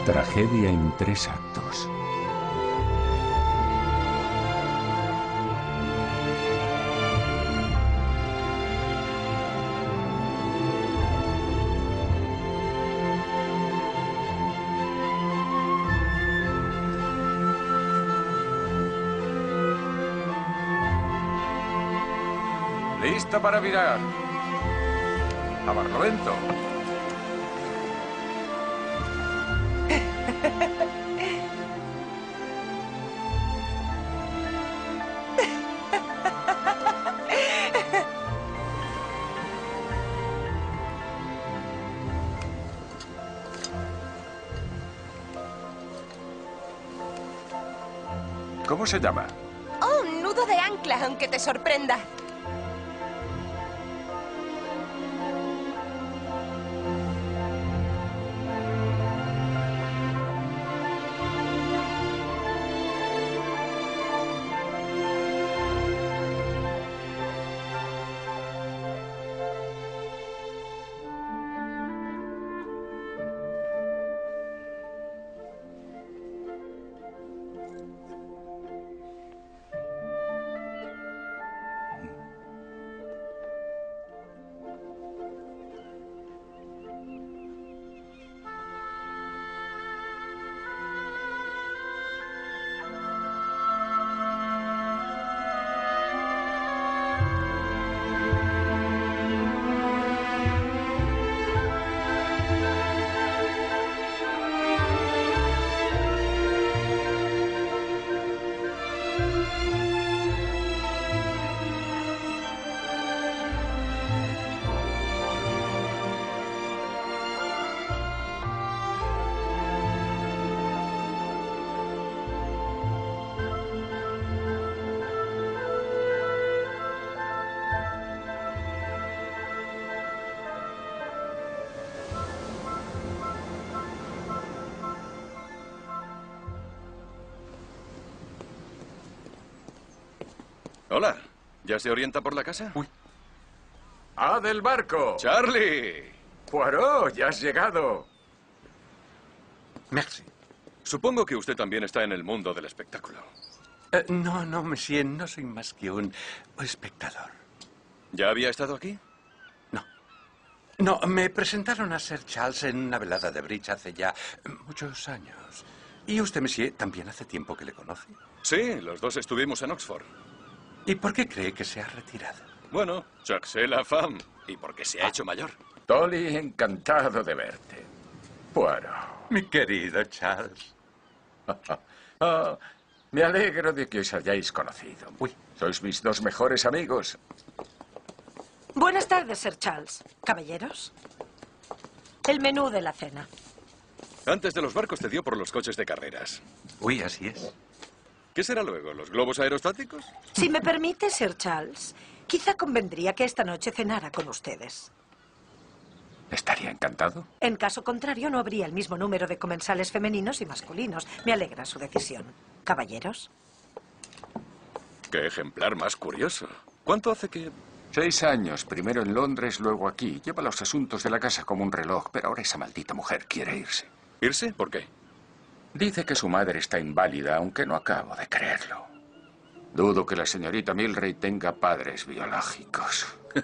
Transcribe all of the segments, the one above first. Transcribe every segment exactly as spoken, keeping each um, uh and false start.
Tragedia en tres actos. Listo para virar. A Barlovento. ¿Cómo se llama? Oh, un nudo de ancla, aunque te sorprenda. Hola. ¿Ya se orienta por la casa? Uy. ¡Ah, del barco! ¡Charlie! ¡Poirot, ya has llegado! Merci. Supongo que usted también está en el mundo del espectáculo. Eh, no, no, monsieur, no soy más que un espectador. ¿Ya había estado aquí? No. No, me presentaron a Sir Charles en una velada de bridge hace ya muchos años. ¿Y usted, monsieur, también hace tiempo que le conoce? Sí, los dos estuvimos en Oxford. ¿Y por qué cree que se ha retirado? Bueno, chaque la femme. Y porque se ha hecho mayor. Tolly, encantado de verte. Poirot. Mi querido Charles. Oh, me alegro de que os hayáis conocido. Uy. Sois mis dos mejores amigos. Buenas tardes, Sir Charles. Caballeros. El menú de la cena. Antes de los barcos te dio por los coches de carreras. Uy, así es. ¿Qué será luego? ¿Los globos aerostáticos? Si me permite, Sir Charles, quizá convendría que esta noche cenara con ustedes. Estaría encantado. En caso contrario, no habría el mismo número de comensales femeninos y masculinos. Me alegra su decisión. Caballeros. Qué ejemplar más curioso. ¿Cuánto hace que...? Seis años, primero en Londres, luego aquí. Lleva los asuntos de la casa como un reloj, pero ahora esa maldita mujer quiere irse. ¿Irse? ¿Por qué? Dice que su madre está inválida, aunque no acabo de creerlo. Dudo que la señorita Milray tenga padres biológicos.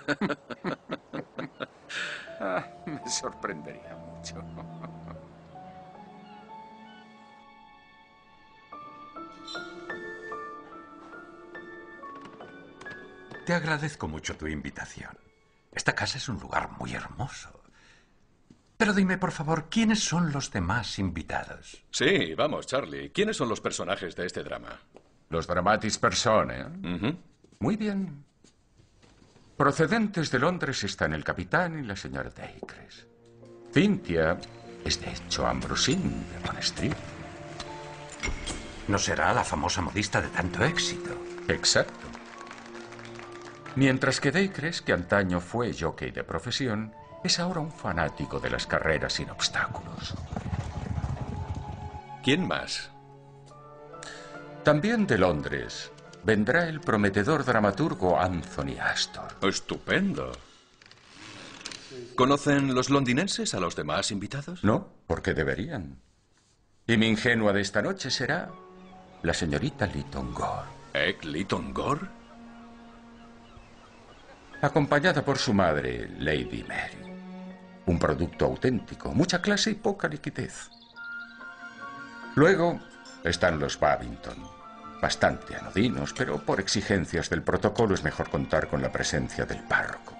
Ah, me sorprendería mucho. Te agradezco mucho tu invitación. Esta casa es un lugar muy hermoso. Pero dime, por favor, ¿quiénes son los demás invitados? Sí, vamos, Charlie. ¿Quiénes son los personajes de este drama? Los dramatis personae. Uh-huh. Muy bien. Procedentes de Londres están el capitán y la señora Dacres. Cynthia es de hecho Ambrosine de Bond Street. No será la famosa modista de tanto éxito. Exacto. Mientras que Dacres, que antaño fue jockey de profesión, es ahora un fanático de las carreras sin obstáculos. ¿Quién más? También de Londres vendrá el prometedor dramaturgo Anthony Astor. Estupendo. ¿Conocen los londinenses a los demás invitados? No, porque deberían. Y mi ingenua de esta noche será la señorita Lytton Gore. ¿Egg Lytton Gore? Acompañada por su madre, Lady Mary. Un producto auténtico, mucha clase y poca liquidez. Luego están los Babington. Bastante anodinos, pero por exigencias del protocolo es mejor contar con la presencia del párroco.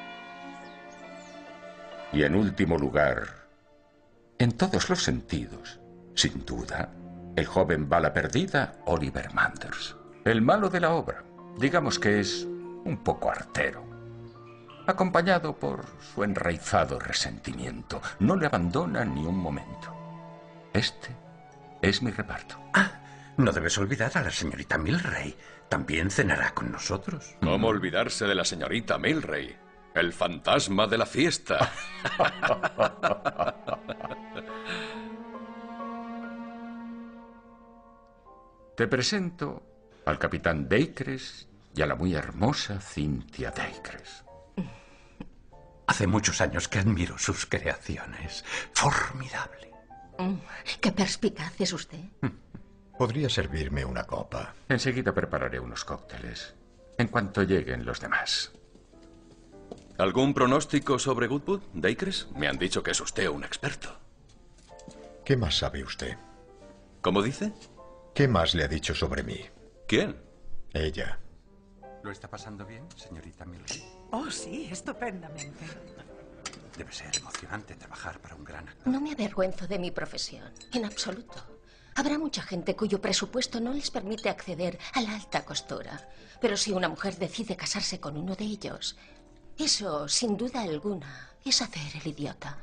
Y en último lugar, en todos los sentidos, sin duda, el joven bala perdida Oliver Manders. El malo de la obra. Digamos que es un poco artero. Acompañado por su enraizado resentimiento. No le abandona ni un momento. Este es mi reparto. Ah, no debes olvidar a la señorita Milray. También cenará con nosotros. ¿Cómo olvidarse de la señorita Milray? El fantasma de la fiesta. Te presento al capitán Dacres y a la muy hermosa Cynthia Dacres. Hace muchos años que admiro sus creaciones. Formidable. Mm, ¿Qué perspicaz es usted? Podría servirme una copa. Enseguida prepararé unos cócteles, en cuanto lleguen los demás. ¿Algún pronóstico sobre Goodwood, Dacres? Me han dicho que es usted un experto. ¿Qué más sabe usted? ¿Cómo dice? ¿Qué más le ha dicho sobre mí? ¿Quién? Ella. ¿Lo está pasando bien, señorita Milray? Oh, sí, estupendamente. Debe ser emocionante trabajar para un gran actor. No me avergüenzo de mi profesión, en absoluto. Habrá mucha gente cuyo presupuesto no les permite acceder a la alta costura. Pero si una mujer decide casarse con uno de ellos, eso, sin duda alguna, es hacer el idiota.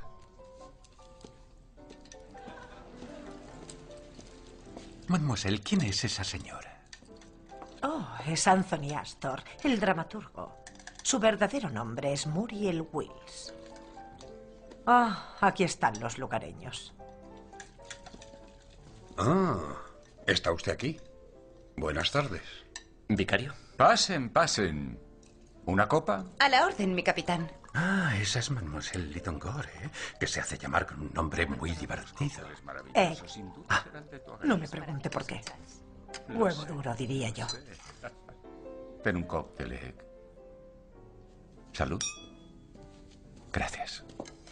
Mademoiselle, ¿quién es esa señora? Oh, es Anthony Astor, el dramaturgo. Su verdadero nombre es Muriel Wills. Ah, aquí están los lugareños. Ah, ¿está usted aquí? Buenas tardes. ¿Vicario? Pasen, pasen. ¿Una copa? A la orden, mi capitán. Ah, esa es Mademoiselle Lytton Gore, ¿eh? Que se hace llamar con un nombre muy divertido. Eh, ah, no me pregunte por qué. Huevo duro, diría yo. Ten un cóctel, Egg. Salud. Gracias.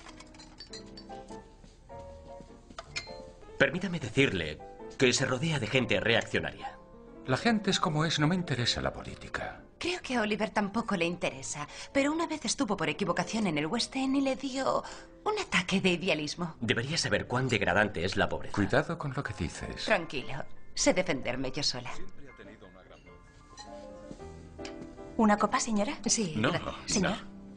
Permítame decirle que se rodea de gente reaccionaria. La gente es como es, no me interesa la política. Creo que a Oliver tampoco le interesa, pero una vez estuvo por equivocación en el West End y le dio un ataque de idealismo. Debería saber cuán degradante es la pobreza. Cuidado con lo que dices. Tranquilo, sé defenderme yo sola. ¿Una copa, señora? Sí, No, gracias. no. Señor.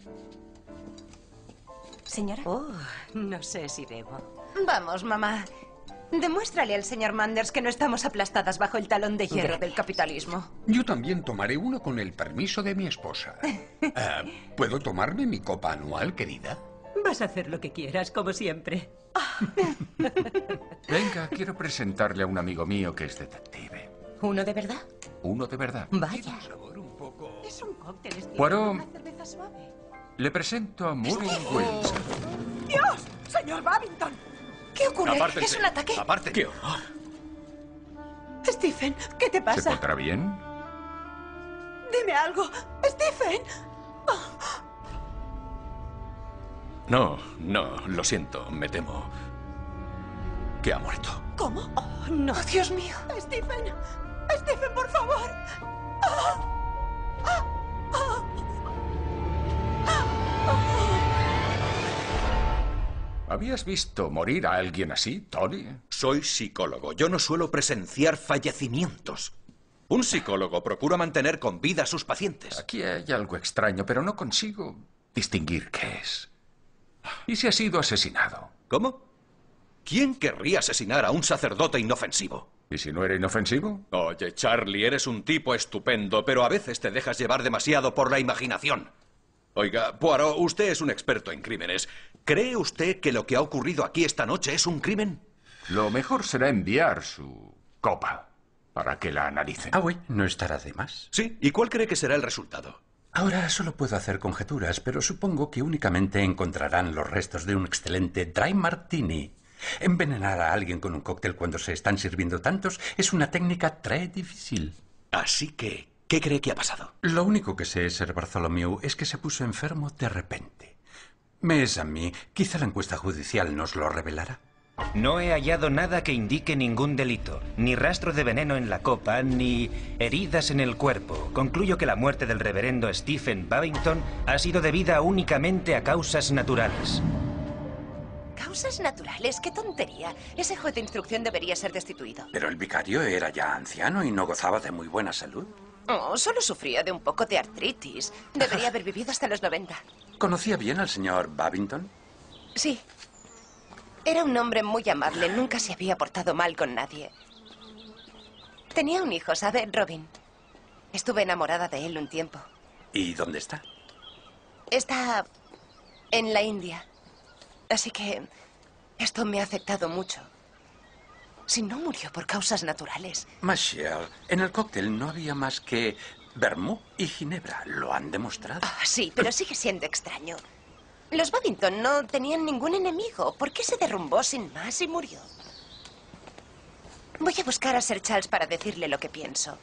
Señora. Oh, no sé si debo. Vamos, mamá. Demuéstrale al señor Manders que no estamos aplastadas bajo el talón de hierro del capitalismo. Yo también tomaré uno con el permiso de mi esposa. Ah, ¿Puedo tomarme mi copa anual, querida? Vas a hacer lo que quieras, como siempre. Venga, quiero presentarle a un amigo mío que es detective. ¿Uno de verdad? Uno de verdad. Vaya. Es un cóctel estilo Poirot, una cerveza suave. le presento a Muriel Wills. ¡Dios! ¡Señor Babington! ¿Qué ocurre? Apártense. ¿Es un ataque? Aparte. ¡Qué horror! Stephen, ¿qué te ¿Se pasa? encuentra bien? Dime algo. Stephen. No, no, lo siento, me temo que ha muerto. ¿Cómo? Oh, no. ¡Oh, Dios mío! Stephen. Stephen, por favor. ¿Habías visto morir a alguien así, Tony? Soy psicólogo. Yo no suelo presenciar fallecimientos. Un psicólogo procura mantener con vida a sus pacientes. Aquí hay algo extraño, pero no consigo distinguir qué es. ¿Y si ha sido asesinado? ¿Cómo? ¿Quién querría asesinar a un sacerdote inofensivo? ¿Y si no era inofensivo? Oye, Charlie, eres un tipo estupendo, pero a veces te dejas llevar demasiado por la imaginación. Oiga, Poirot, usted es un experto en crímenes. ¿Cree usted que lo que ha ocurrido aquí esta noche es un crimen? Lo mejor será enviar su copa para que la analicen. Ah, oui, no estará de más. Sí, ¿y cuál cree que será el resultado? Ahora solo puedo hacer conjeturas, pero supongo que únicamente encontrarán los restos de un excelente dry martini Envenenar a alguien con un cóctel cuando se están sirviendo tantos es una técnica très difícil. Así que, ¿qué cree que ha pasado? Lo único que sé, Sir Bartholomew, es que se puso enfermo de repente. Mes a mí, quizá la encuesta judicial nos lo revelará. No he hallado nada que indique ningún delito, ni rastro de veneno en la copa, ni heridas en el cuerpo. Concluyo que la muerte del reverendo Stephen Babington ha sido debida únicamente a causas naturales. ¿Causas naturales? ¡Qué tontería! Ese juez de instrucción debería ser destituido. Pero el vicario era ya anciano y no gozaba de muy buena salud. Oh, solo sufría de un poco de artritis. Debería haber vivido hasta los noventa. ¿Conocía bien al señor Babington? Sí. Era un hombre muy amable. Nunca se había portado mal con nadie. Tenía un hijo, ¿sabe? Robin. Estuve enamorada de él un tiempo. ¿Y dónde está? Está en la India. Así que esto me ha afectado mucho. Si no murió por causas naturales. Michelle, en el cóctel no había más que vermú y ginebra. Lo han demostrado. Ah, sí, pero sigue siendo extraño. Los Babington no tenían ningún enemigo. ¿Por qué se derrumbó sin más y murió? Voy a buscar a Sir Charles para decirle lo que pienso.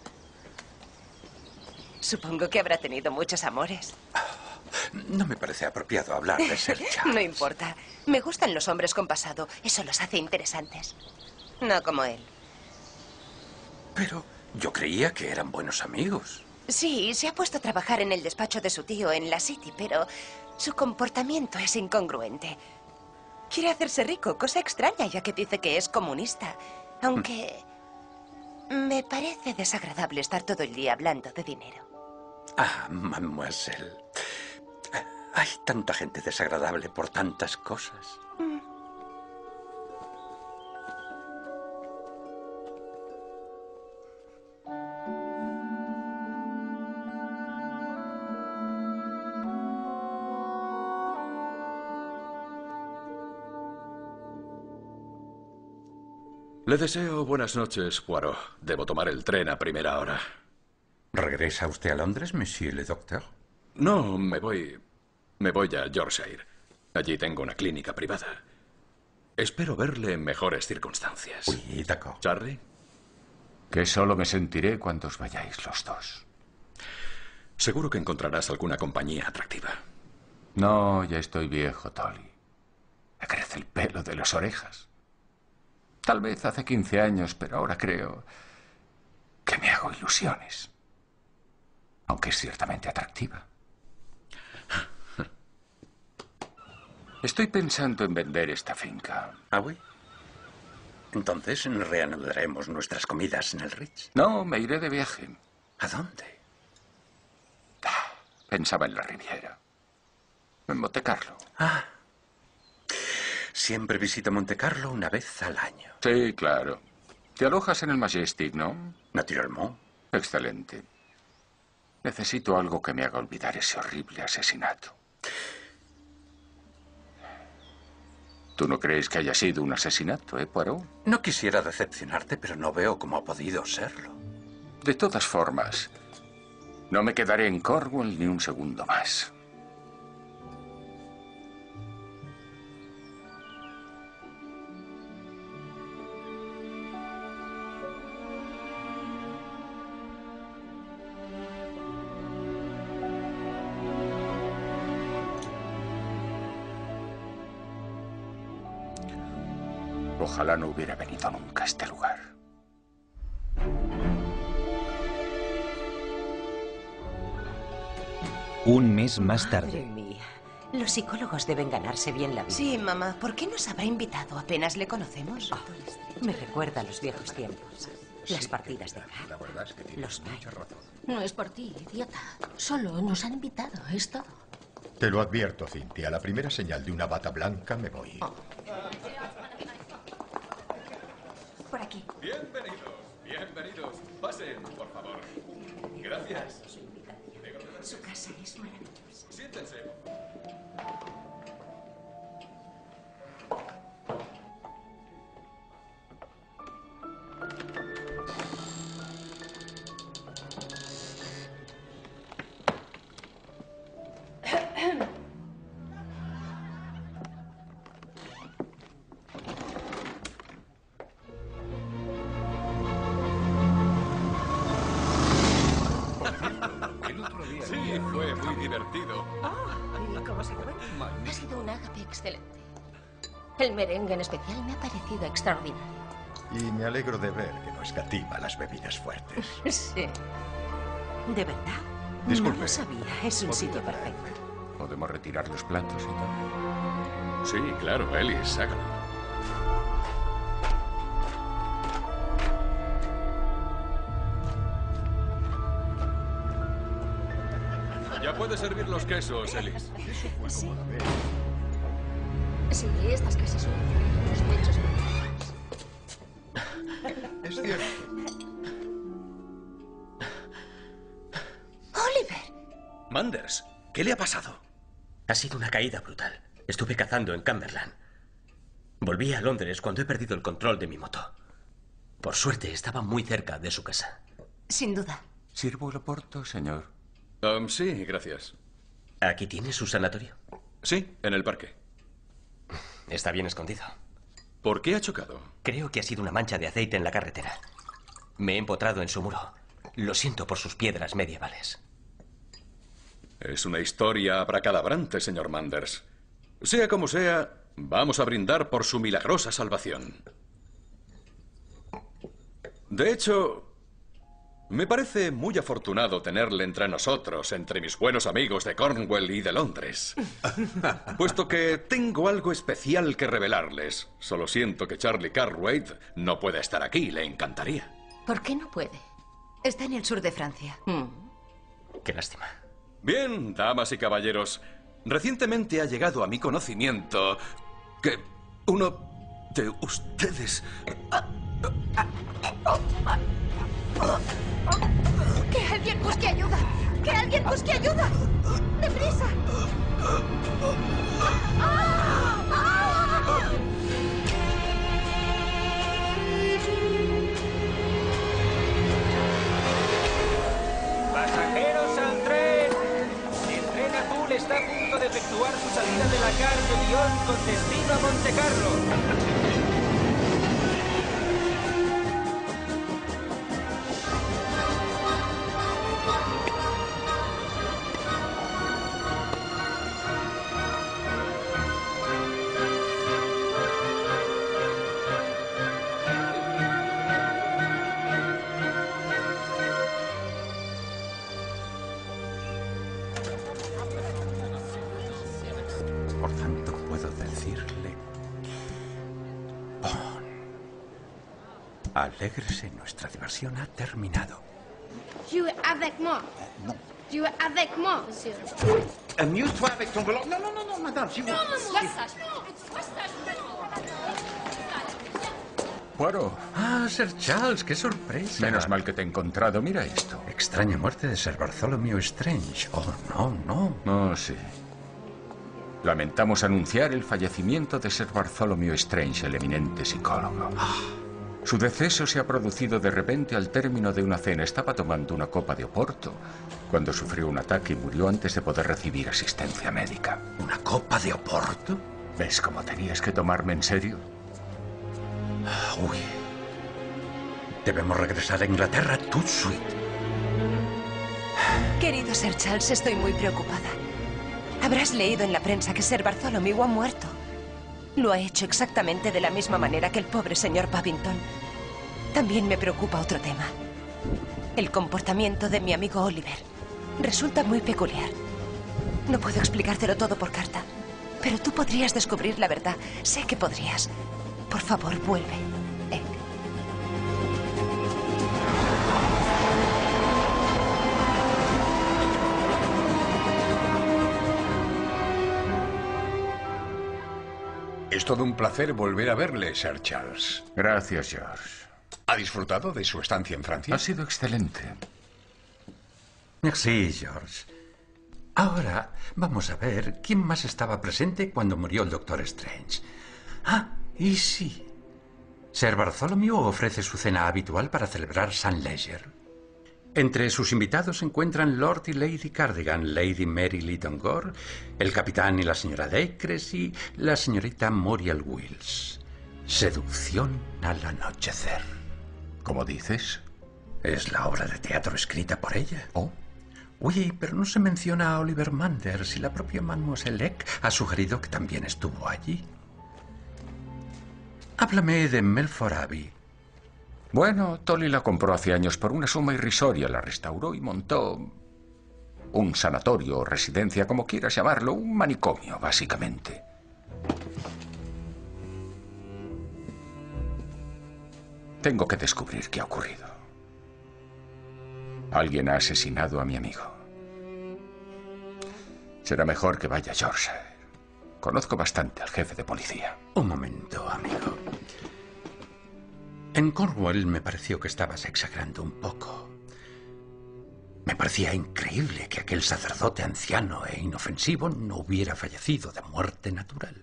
Supongo que habrá tenido muchos amores. No me parece apropiado hablar de Sir Charles. No importa. Me gustan los hombres con pasado. Eso los hace interesantes. No como él. Pero yo creía que eran buenos amigos. Sí, se ha puesto a trabajar en el despacho de su tío en la City, pero su comportamiento es incongruente. Quiere hacerse rico, cosa extraña, ya que dice que es comunista. Aunque me parece desagradable estar todo el día hablando de dinero. Ah, mademoiselle. Hay tanta gente desagradable por tantas cosas. Mm. Le deseo buenas noches, Poirot. Debo tomar el tren a primera hora. ¿Regresa usted a Londres, monsieur le docteur? No, me voy... Me voy a Yorkshire. Allí tengo una clínica privada. Espero verle en mejores circunstancias. Oui, d'accord. ¿Charlie? Que solo me sentiré cuando os vayáis los dos. Seguro que encontrarás alguna compañía atractiva. No, ya estoy viejo, Tolly. Me crece el pelo de las orejas. Tal vez hace quince años, pero ahora creo que me hago ilusiones. Aunque es ciertamente atractiva. Estoy pensando en vender esta finca. ¿Ah, oui? Entonces reanudaremos nuestras comidas en el Ritz. No, me iré de viaje. ¿A dónde? Pensaba en la Riviera. En Montecarlo. Ah. Siempre visito Montecarlo una vez al año. Sí, claro. Te alojas en el Majestic, ¿no? Naturalmente. Excelente. Necesito algo que me haga olvidar ese horrible asesinato. ¿Tú no crees que haya sido un asesinato, eh, Poirot? No quisiera decepcionarte, pero no veo cómo ha podido serlo. De todas formas, no me quedaré en Cornwall ni un segundo más. Ojalá no hubiera venido nunca a este lugar. Un mes más tarde. Madre mía. Los psicólogos deben ganarse bien la vida. Sí, mamá. ¿Por qué nos habrá invitado? Apenas le conocemos. Oh, me recuerda a los viejos tiempos. Las partidas de cartas. La verdad es que tienes Los mucha razón. No es por ti, idiota. Solo nos han invitado, es todo. Te lo advierto, Cynthia. La primera señal de una bata blanca me voy. Oh. Por aquí. Bienvenidos, bienvenidos. Pasen, por favor. Gracias. Su casa es maravillosa. Siéntense. Sí, fue muy divertido. Oh, ¿y cómo se fue? Ha sido un ágape excelente. El merengue en especial me ha parecido extraordinario. Y me alegro de ver que no escatima las bebidas fuertes. Sí. ¿De verdad? Disculpe. No lo sabía. Es un sitio perfecto. Podemos retirar los platos y tal. Sí, claro, Ellis, hágalo. Ya puedes servir los quesos, Ellis. Sí. Sí, estas casas son los techos brillantes. Es cierto. ¡Oliver! Manders, ¿Qué le ha pasado? ha sido una caída brutal. Estuve cazando en Cumberland. Volví a Londres cuando he perdido el control de mi moto. Por suerte, estaba muy cerca de su casa. Sin duda. ¿Sirvo el oporto, señor? Um, sí, gracias. ¿Aquí tiene su sanatorio? Sí, en el parque. Está bien escondido. ¿Por qué ha chocado? Creo que ha sido una mancha de aceite en la carretera. Me he empotrado en su muro. Lo siento por sus piedras medievales. Es una historia abracadabrante, señor Manders. Sea como sea, vamos a brindar por su milagrosa salvación. De hecho, me parece muy afortunado tenerle entre nosotros, entre mis buenos amigos de Cornwall y de Londres. Puesto que tengo algo especial que revelarles. Solo siento que Charlie Cartwright no pueda estar aquí. Le encantaría. ¿Por qué no puede? Está en el sur de Francia. Mm. Qué lástima. Bien, damas y caballeros. Recientemente ha llegado a mi conocimiento que uno de ustedes... ¡Que alguien busque ayuda! ¡Que alguien busque ayuda! ¡Deprisa! ¡Pasajeros al tren! El tren azul está a punto de efectuar su salida de la Gare de Lyon con destino a Montecarlo. Por tanto, puedo decirle... Bon. Alégrese, nuestra diversión ha terminado. Jouez avec moi. Non. Jouez avec moi, monsieur. Amuse-toi avec ton volant. Non, non, non, non, madame, si vous... Non, non, non. Sois sage. Sois sage. Poirot. Ah, Sir Charles, qué sorpresa. Menos mal que te he encontrado. Mira esto. Extraña muerte de Sir Bartholomew Strange. Oh, no, no. Oh, sí. Lamentamos anunciar el fallecimiento de Sir Bartholomew Strange, el eminente psicólogo. Su deceso se ha producido de repente al término de una cena. Estaba tomando una copa de oporto cuando sufrió un ataque y murió antes de poder recibir asistencia médica. ¿Una copa de oporto? ¿Ves cómo tenías que tomarme en serio? Uy. Debemos regresar a Inglaterra tout de suite. Querido Sir Charles, estoy muy preocupada. Habrás leído en la prensa que Sir Bartholomew ha muerto. Lo ha hecho exactamente de la misma manera que el pobre señor Babington. También me preocupa otro tema. El comportamiento de mi amigo Oliver. Resulta muy peculiar. No puedo explicártelo todo por carta, pero tú podrías descubrir la verdad. Sé que podrías. Por favor, vuelve. Eh. Es todo un placer volver a verle, Sir Charles. Gracias, George. ¿Ha disfrutado de su estancia en Francia? Ha sido excelente. Merci, George. Ahora vamos a ver quién más estaba presente cuando murió el Doctor Strange. Ah, y sí. Sir Bartholomew ofrece su cena habitual para celebrar Saint Leger. Entre sus invitados se encuentran Lord y Lady Cardigan, Lady Mary Lytton Gore, el capitán y la señora Dacres y la señorita Muriel Wills. Seducción al anochecer. ¿Cómo dices? Es la obra de teatro escrita por ella. Oh. Uy, pero no se menciona a Oliver Manders y la propia Mademoiselle Eck ha sugerido que también estuvo allí. Háblame de Melford Abbey. Bueno, Tolly la compró hace años por una suma irrisoria, la restauró y montó un sanatorio o residencia, como quieras llamarlo, un manicomio, básicamente. Tengo que descubrir qué ha ocurrido. Alguien ha asesinado a mi amigo. Será mejor que vaya a Yorkshire. Conozco bastante al jefe de policía. Un momento, amigo. En Cornwall me pareció que estabas exagerando un poco. Me parecía increíble que aquel sacerdote anciano e inofensivo no hubiera fallecido de muerte natural.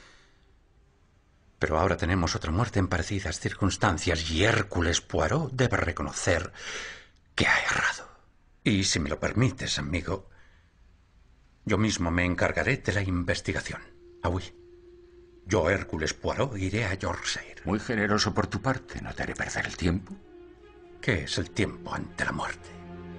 Pero ahora tenemos otra muerte en parecidas circunstancias y Hércules Poirot debe reconocer que ha errado. Y si me lo permites, amigo, yo mismo me encargaré de la investigación. Ah, oui. Yo, Hércules Poirot, iré a Yorkshire. Muy generoso por tu parte. ¿No te haré perder el tiempo? ¿Qué es el tiempo ante la muerte?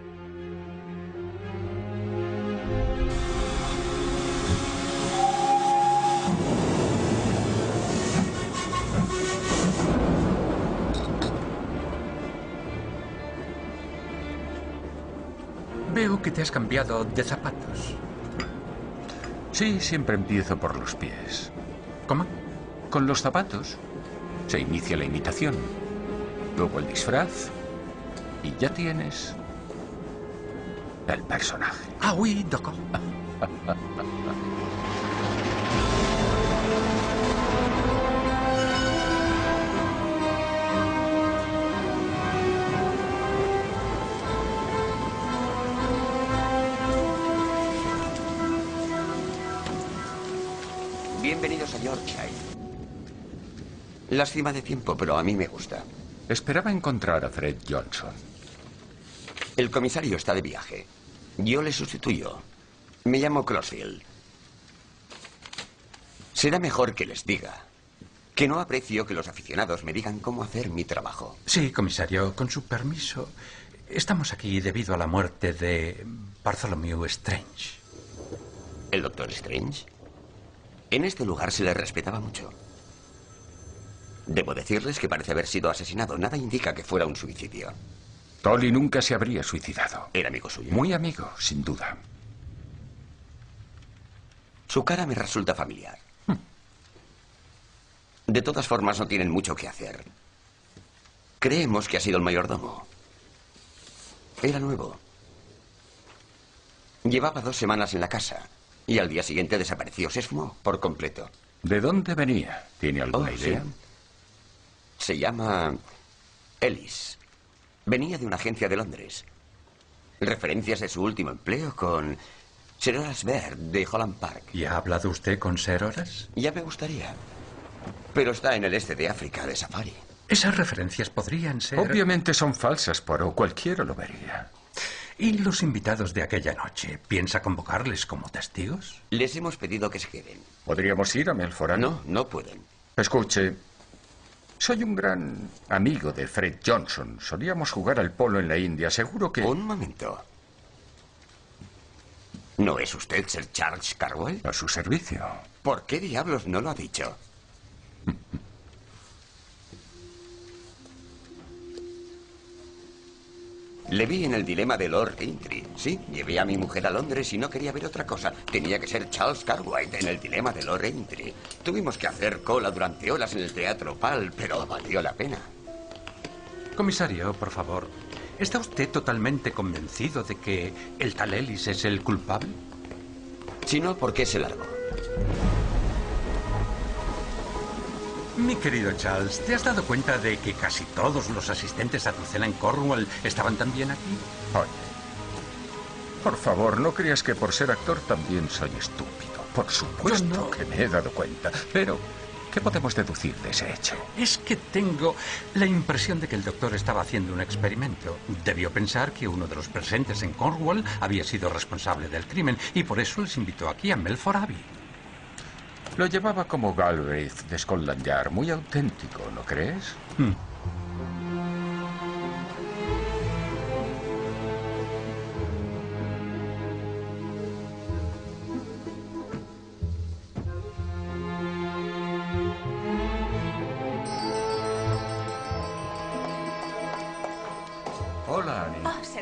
Veo que te has cambiado de zapatos. Sí, siempre empiezo por los pies. ¿Cómo? Con los zapatos. Se inicia la imitación. Luego el disfraz. Y ya tienes el personaje. Ah, oui, d'accord. Bienvenidos a Yorkshire. Lástima de tiempo, pero a mí me gusta. Esperaba encontrar a Fred Johnson. El comisario está de viaje. Yo le sustituyo. Me llamo Crossfield. Será mejor que les diga que no aprecio que los aficionados me digan cómo hacer mi trabajo. Sí, comisario, con su permiso. Estamos aquí debido a la muerte de Bartholomew Strange. ¿El doctor Strange? En este lugar se le respetaba mucho. Debo decirles que parece haber sido asesinado. Nada indica que fuera un suicidio. Tolly nunca se habría suicidado. ¿Era amigo suyo? Muy amigo, sin duda. Su cara me resulta familiar. De todas formas, no tienen mucho que hacer. Creemos que ha sido el mayordomo. Era nuevo. Llevaba dos semanas en la casa y al día siguiente desapareció. Se esfumó por completo. ¿De dónde venía? ¿Tiene alguna Oh, idea? sí. Se llama Ellis. Venía de una agencia de Londres. Referencias de su último empleo con Sir Horace Baird de Holland Park. ¿Y ha hablado usted con Sir Horace? Ya me gustaría. Pero está en el este de África de safari. Esas referencias podrían ser... Obviamente son falsas, Poirot. Cualquiera lo vería. ¿Y los invitados de aquella noche? ¿Piensa convocarles como testigos? Les hemos pedido que se queden. ¿Podríamos ir a Melford Abbey? No, no pueden. Escuche, soy un gran amigo de Fred Johnson. Solíamos jugar al polo en la India. Seguro que... Un momento. ¿No es usted Sir Charles Carwell? A su servicio. ¿Por qué diablos no lo ha dicho? Le vi en el dilema de Lord Aintree. Sí, llevé a mi mujer a Londres y no quería ver otra cosa. Tenía que ser Charles Cartwright en el dilema de Lord Aintree. Tuvimos que hacer cola durante horas en el Teatro Pal, pero valió la pena. Comisario, por favor, ¿está usted totalmente convencido de que el tal Ellis es el culpable? Si no, ¿por qué se largó? Mi querido Charles, ¿te has dado cuenta de que casi todos los asistentes a tu cena en Cornwall estaban también aquí? Oye, por favor, no creas que por ser actor también soy estúpido. Por supuesto no. que me he dado cuenta. Pero, ¿qué podemos deducir de ese hecho? Es que tengo la impresión de que el doctor estaba haciendo un experimento. Debió pensar que uno de los presentes en Cornwall había sido responsable del crimen y por eso les invitó aquí a Melford Abbey. Lo llevaba como Galbraith de Scotland Yard. Muy auténtico, ¿no crees? Hmm.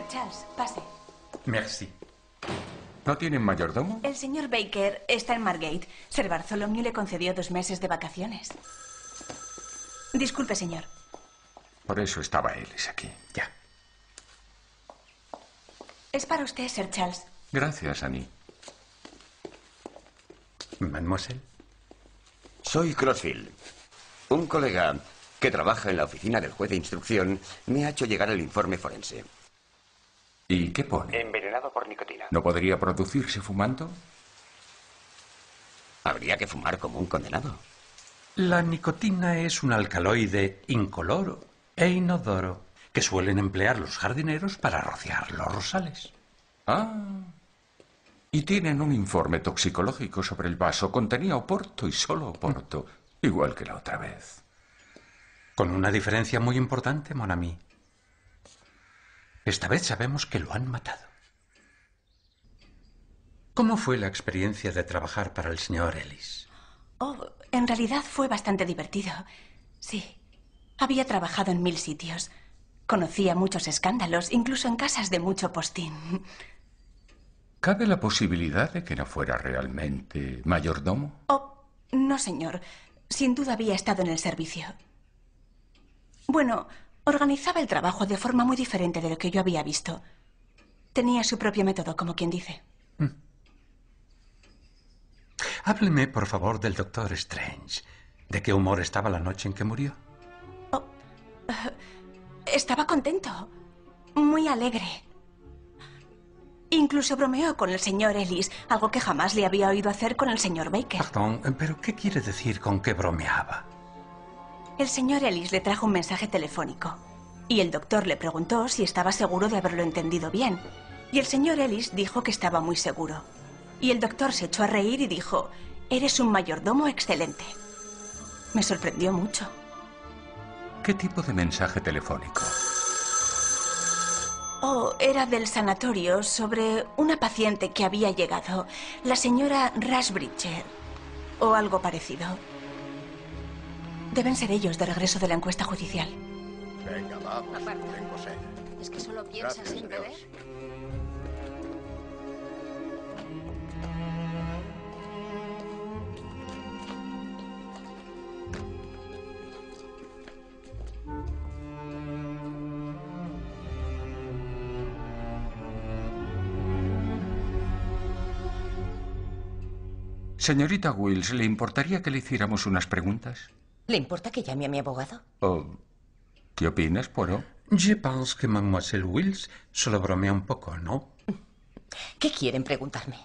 Sir Charles, pase. Merci. ¿No tienen mayordomo? El señor Baker está en Margate. Sir Bartholomew le concedió dos meses de vacaciones. Disculpe, señor. Por eso estaba Ellis aquí. Ya. Es para usted, Sir Charles. Gracias, Annie. Mademoiselle. Soy Crossfield. Un colega que trabaja en la oficina del juez de instrucción me ha hecho llegar el informe forense. ¿Y qué pone? Envenenado por nicotina. ¿No podría producirse fumando? Habría que fumar como un condenado. La nicotina es un alcaloide incoloro e inodoro que suelen emplear los jardineros para rociar los rosales. Ah. Y tienen un informe toxicológico sobre el vaso. Contenía oporto y solo oporto, igual que la otra vez. Con una diferencia muy importante, mon ami. Esta vez sabemos que lo han matado. ¿Cómo fue la experiencia de trabajar para el señor Ellis? Oh, en realidad fue bastante divertido. Sí. Había trabajado en mil sitios. Conocía muchos escándalos, incluso en casas de mucho postín. ¿Cabe la posibilidad de que no fuera realmente mayordomo? Oh, no, señor. Sin duda había estado en el servicio. Bueno, organizaba el trabajo de forma muy diferente de lo que yo había visto. Tenía su propio método, como quien dice. Mm. Hábleme, por favor, del doctor Strange. ¿De qué humor estaba la noche en que murió? Oh, uh, estaba contento. Muy alegre. Incluso bromeó con el señor Ellis, algo que jamás le había oído hacer con el señor Baker. Perdón, ¿pero qué quiere decir con que bromeaba? El señor Ellis le trajo un mensaje telefónico y el doctor le preguntó si estaba seguro de haberlo entendido bien. Y el señor Ellis dijo que estaba muy seguro. Y el doctor se echó a reír y dijo, eres un mayordomo excelente. Me sorprendió mucho. ¿Qué tipo de mensaje telefónico? Oh, era del sanatorio sobre una paciente que había llegado, la señora Rushbridger, o algo parecido. Deben ser ellos de regreso de la encuesta judicial. Venga, vamos. Tengo sed. ¿Es que solo piensas Gracias, en Dios. beber? Señorita Wills, ¿le importaría que le hiciéramos unas preguntas? ¿Le importa que llame a mi abogado? Oh, ¿qué opinas, Poirot? Je pense que Mademoiselle Wills solo bromea un poco, ¿no? ¿Qué quieren preguntarme?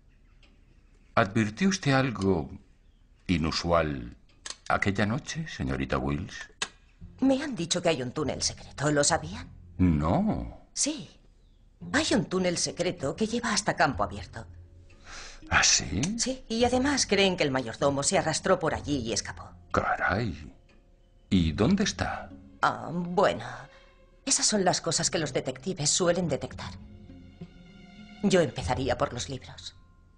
¿Advirtió usted algo inusual aquella noche, señorita Wills? Me han dicho que hay un túnel secreto. ¿Lo sabían? No. Sí. Hay un túnel secreto que lleva hasta campo abierto. ¿Ah, sí? Sí, y además creen que el mayordomo se arrastró por allí y escapó. Caray. ¿Y dónde está? Ah, bueno. Esas son las cosas que los detectives suelen detectar. Yo empezaría por los libros.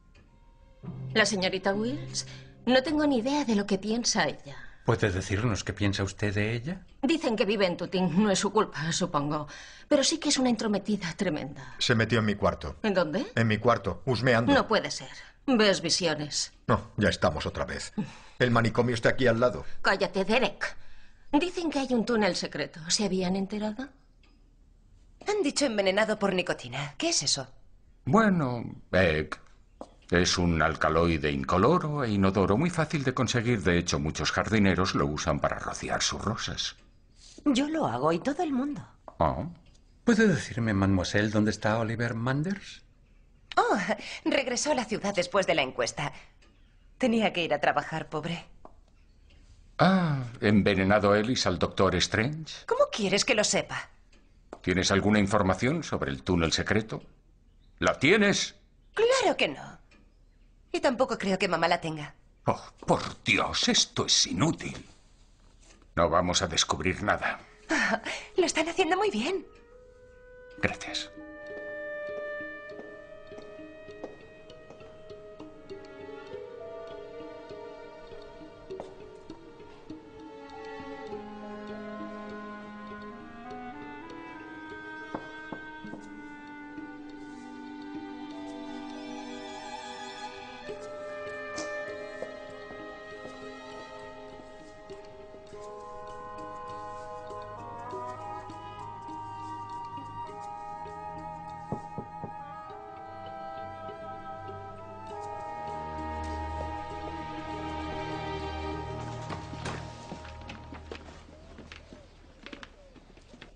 La señorita Wills, no tengo ni idea de lo que piensa ella. ¿Puede decirnos qué piensa usted de ella? Dicen que vive en Tutín, no es su culpa, supongo. Pero sí que es una entrometida tremenda. Se metió en mi cuarto. ¿En dónde? En mi cuarto, husmeando. No puede ser. Ves visiones. No, ya estamos otra vez. El manicomio está aquí al lado. Cállate, Derek. Dicen que hay un túnel secreto. ¿Se habían enterado? Han dicho envenenado por nicotina. ¿Qué es eso? Bueno, eh, es un alcaloide incoloro e inodoro muy fácil de conseguir. De hecho, muchos jardineros lo usan para rociar sus rosas. Yo lo hago y todo el mundo. Oh. ¿Puede decirme, mademoiselle, dónde está Oliver Manders? Oh, regresó a la ciudad después de la encuesta. Tenía que ir a trabajar, pobre. Ah, ¿envenenado Ellis al doctor Strange? ¿Cómo quieres que lo sepa? ¿Tienes alguna información sobre el túnel secreto? ¿La tienes? Claro que no. Y tampoco creo que mamá la tenga. Oh, por Dios, esto es inútil. No vamos a descubrir nada. Oh, lo están haciendo muy bien. Gracias.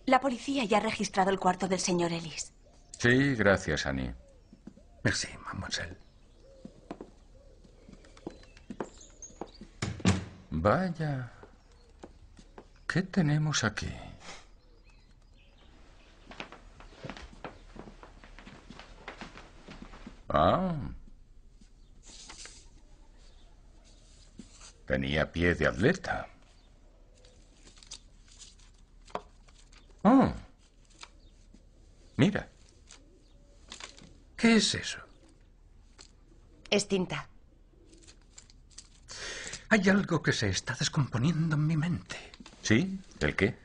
La policía ya ha registrado el cuarto del señor Ellis. Sí, gracias, Annie. Merci, mademoiselle. Vaya. ¿Qué tenemos aquí? Ah. Tenía pie de atleta. Oh. Mira. ¿Qué es eso? Es tinta. Hay algo que se está descomponiendo en mi mente. ¿Sí? ¿El qué?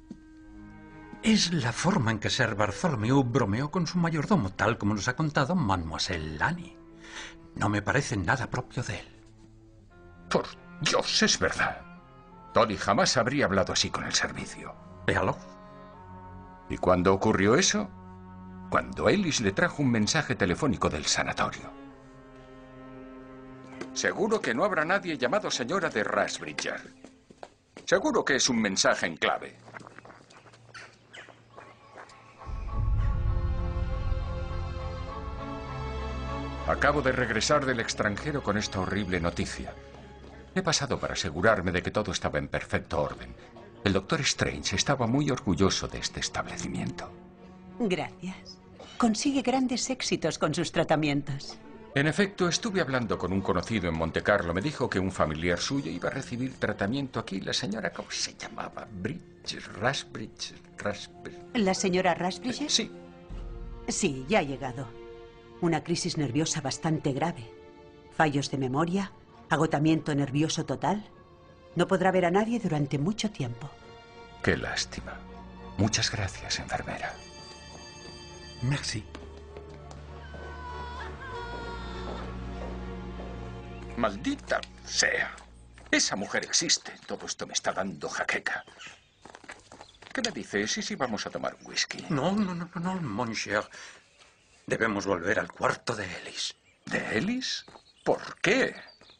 Es la forma en que Sir Bartholomew bromeó con su mayordomo, tal como nos ha contado Mademoiselle Lanny. No me parece nada propio de él. Por Dios, es verdad. Tony jamás habría hablado así con el servicio. Véalo. ¿Y cuándo ocurrió eso? Cuando Ellis le trajo un mensaje telefónico del sanatorio. Seguro que no habrá nadie llamado señora de Rushbridger. Seguro que es un mensaje en clave. Acabo de regresar del extranjero con esta horrible noticia. He pasado para asegurarme de que todo estaba en perfecto orden. El doctor Strange estaba muy orgulloso de este establecimiento. Gracias. Consigue grandes éxitos con sus tratamientos. En efecto, estuve hablando con un conocido en Montecarlo. Me dijo que un familiar suyo iba a recibir tratamiento aquí. La señora, ¿cómo se llamaba? Bridge, Rushbridge, Rushbridge. ¿La señora Rushbridge? Sí. Sí, ya ha llegado. Una crisis nerviosa bastante grave. Fallos de memoria, agotamiento nervioso total. No podrá ver a nadie durante mucho tiempo. Qué lástima. Muchas gracias, enfermera. Merci. Maldita sea. Esa mujer existe. Todo esto me está dando jaqueca. ¿Qué me dices? ¿Y si vamos a tomar whisky? No, no, no, no, no, monsieur. Debemos volver al cuarto de Ellis. ¿De Ellis? ¿Por qué?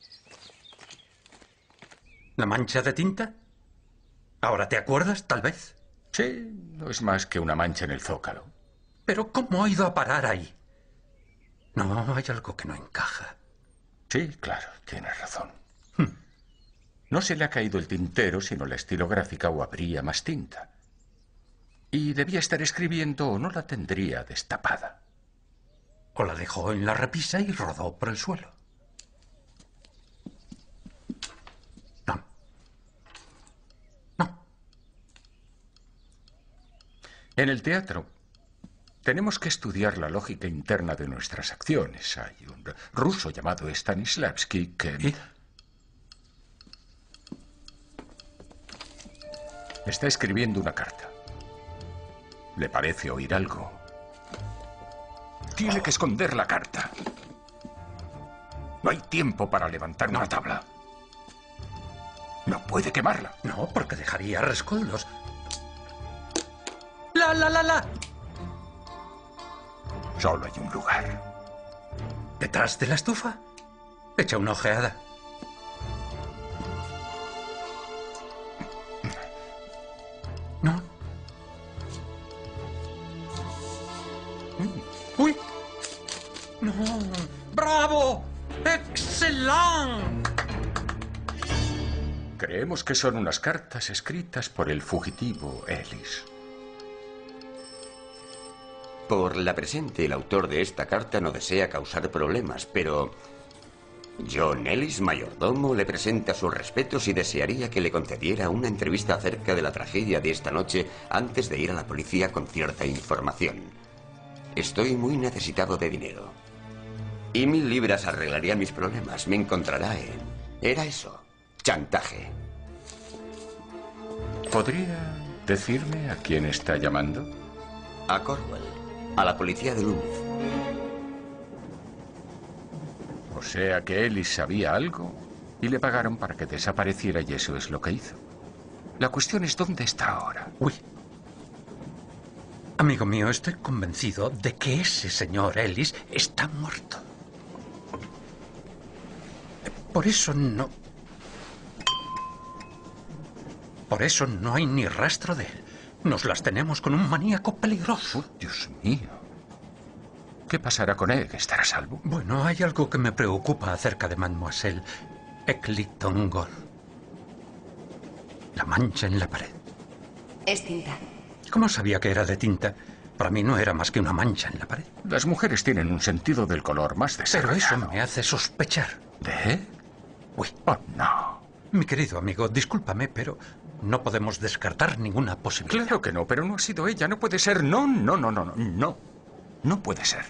¿La mancha de tinta? ¿Ahora te acuerdas, tal vez? Sí, no es más que una mancha en el zócalo. ¿Pero cómo ha ido a parar ahí? No, hay algo que no encaja. Sí, claro, tienes razón. Hmm. No se le ha caído el tintero, sino la estilográfica, o habría más tinta. Y debía estar escribiendo o no la tendría destapada. O la dejó en la repisa y rodó por el suelo. No. No. En el teatro tenemos que estudiar la lógica interna de nuestras acciones. Hay un ruso llamado Stanislavski que... ¿Y? Está escribiendo una carta. ¿Le parece oír algo? Tiene que esconder la carta. No hay tiempo para levantar no. una tabla. No puede quemarla. No, porque dejaría rescoldos. ¡La, la, la, la! Solo hay un lugar. ¿Detrás de la estufa? Echa una ojeada. ¿No? ¡Uy! ¡No! ¡Bravo! ¡Excelente! Creemos que son unas cartas escritas por el fugitivo Ellis. Por la presente, el autor de esta carta no desea causar problemas, pero John Ellis, mayordomo, le presenta sus respetos y desearía que le concediera una entrevista acerca de la tragedia de esta noche antes de ir a la policía con cierta información. Estoy muy necesitado de dinero. Y mil libras arreglarían mis problemas. Me encontrará en... Era eso. Chantaje. ¿Podría decirme a quién está llamando? A Cornwall. A la policía de Loomis. O sea que Ellis sabía algo y le pagaron para que desapareciera y eso es lo que hizo. La cuestión es dónde está ahora. Uy. Amigo mío, estoy convencido de que ese señor Ellis está muerto. Por eso no... Por eso no hay ni rastro de él. Nos las tenemos con un maníaco peligroso. Oh, Dios mío. ¿Qué pasará con él? ¿Estará a salvo? Bueno, hay algo que me preocupa acerca de Mademoiselle Eclitton Gold. La mancha en la pared. Es tinta. ¿Cómo sabía que era de tinta? Para mí no era más que una mancha en la pared. Las mujeres tienen un sentido del color más desarrollado. Pero eso me hace sospechar. ¿De? Uy. Oh, no. Mi querido amigo, discúlpame, pero no podemos descartar ninguna posibilidad. Claro que no, pero no ha sido ella. No puede ser. No, no, no, no, no. No. No puede ser.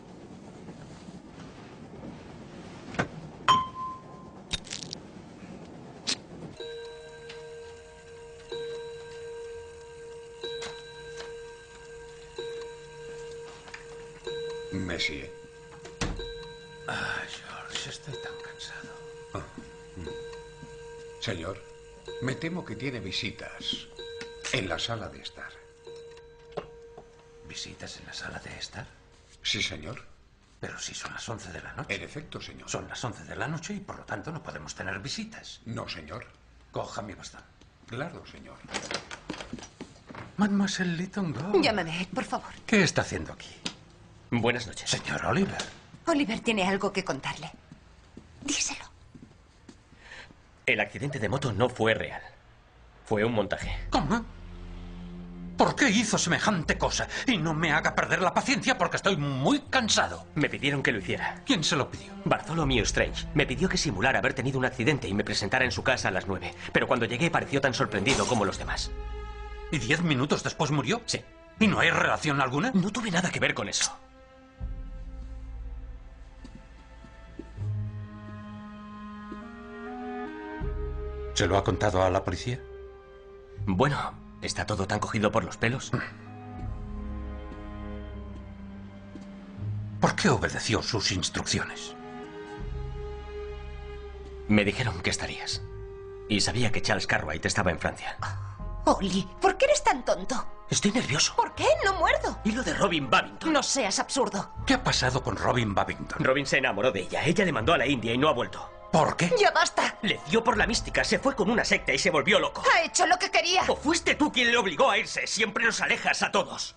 Monsieur. Ah, George, estoy tan cansado. Ah. Señor, me temo que tiene visitas en la sala de estar. ¿Visitas en la sala de estar? Sí, señor. Pero si son las once de la noche. En efecto, señor. Son las once de la noche y por lo tanto no podemos tener visitas. No, señor. Coja mi bastón. Claro, señor. Mademoiselle Lytton Gold. Llámame, por favor. ¿Qué está haciendo aquí? Buenas noches. Señor Oliver. Oliver tiene algo que contarle. Díselo. El accidente de moto no fue real. Fue un montaje. ¿Cómo? ¿Por qué hizo semejante cosa? Y no me haga perder la paciencia porque estoy muy cansado. Me pidieron que lo hiciera. ¿Quién se lo pidió? Bartholomew Strange. Me pidió que simulara haber tenido un accidente y me presentara en su casa a las nueve. Pero cuando llegué pareció tan sorprendido como los demás. ¿Y diez minutos después murió? Sí. ¿Y no hay relación alguna? No tuve nada que ver con eso. ¿Se lo ha contado a la policía? Bueno, está todo tan cogido por los pelos. ¿Por qué obedeció sus instrucciones? Me dijeron que estarías. Y sabía que Charles Cartwright estaba en Francia. Oli, ¿por qué eres tan tonto? Estoy nervioso. ¿Por qué? No muerdo. ¿Y lo de Robin Babington? No seas absurdo. ¿Qué ha pasado con Robin Babington? Robin se enamoró de ella. Ella le mandó a la India y no ha vuelto. ¿Por qué? ¡Ya basta! Le dio por la mística, se fue con una secta y se volvió loco. Ha hecho lo que quería. ¿O fuiste tú quien le obligó a irse? Siempre nos alejas a todos.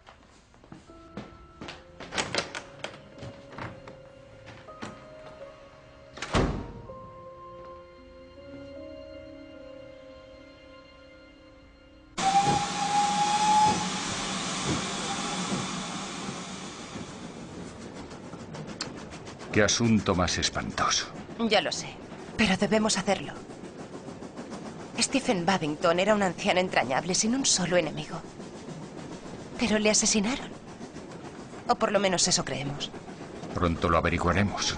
Qué asunto más espantoso. Ya lo sé, pero debemos hacerlo. Stephen Babington era un anciano entrañable sin un solo enemigo. Pero le asesinaron. O por lo menos eso creemos. Pronto lo averiguaremos.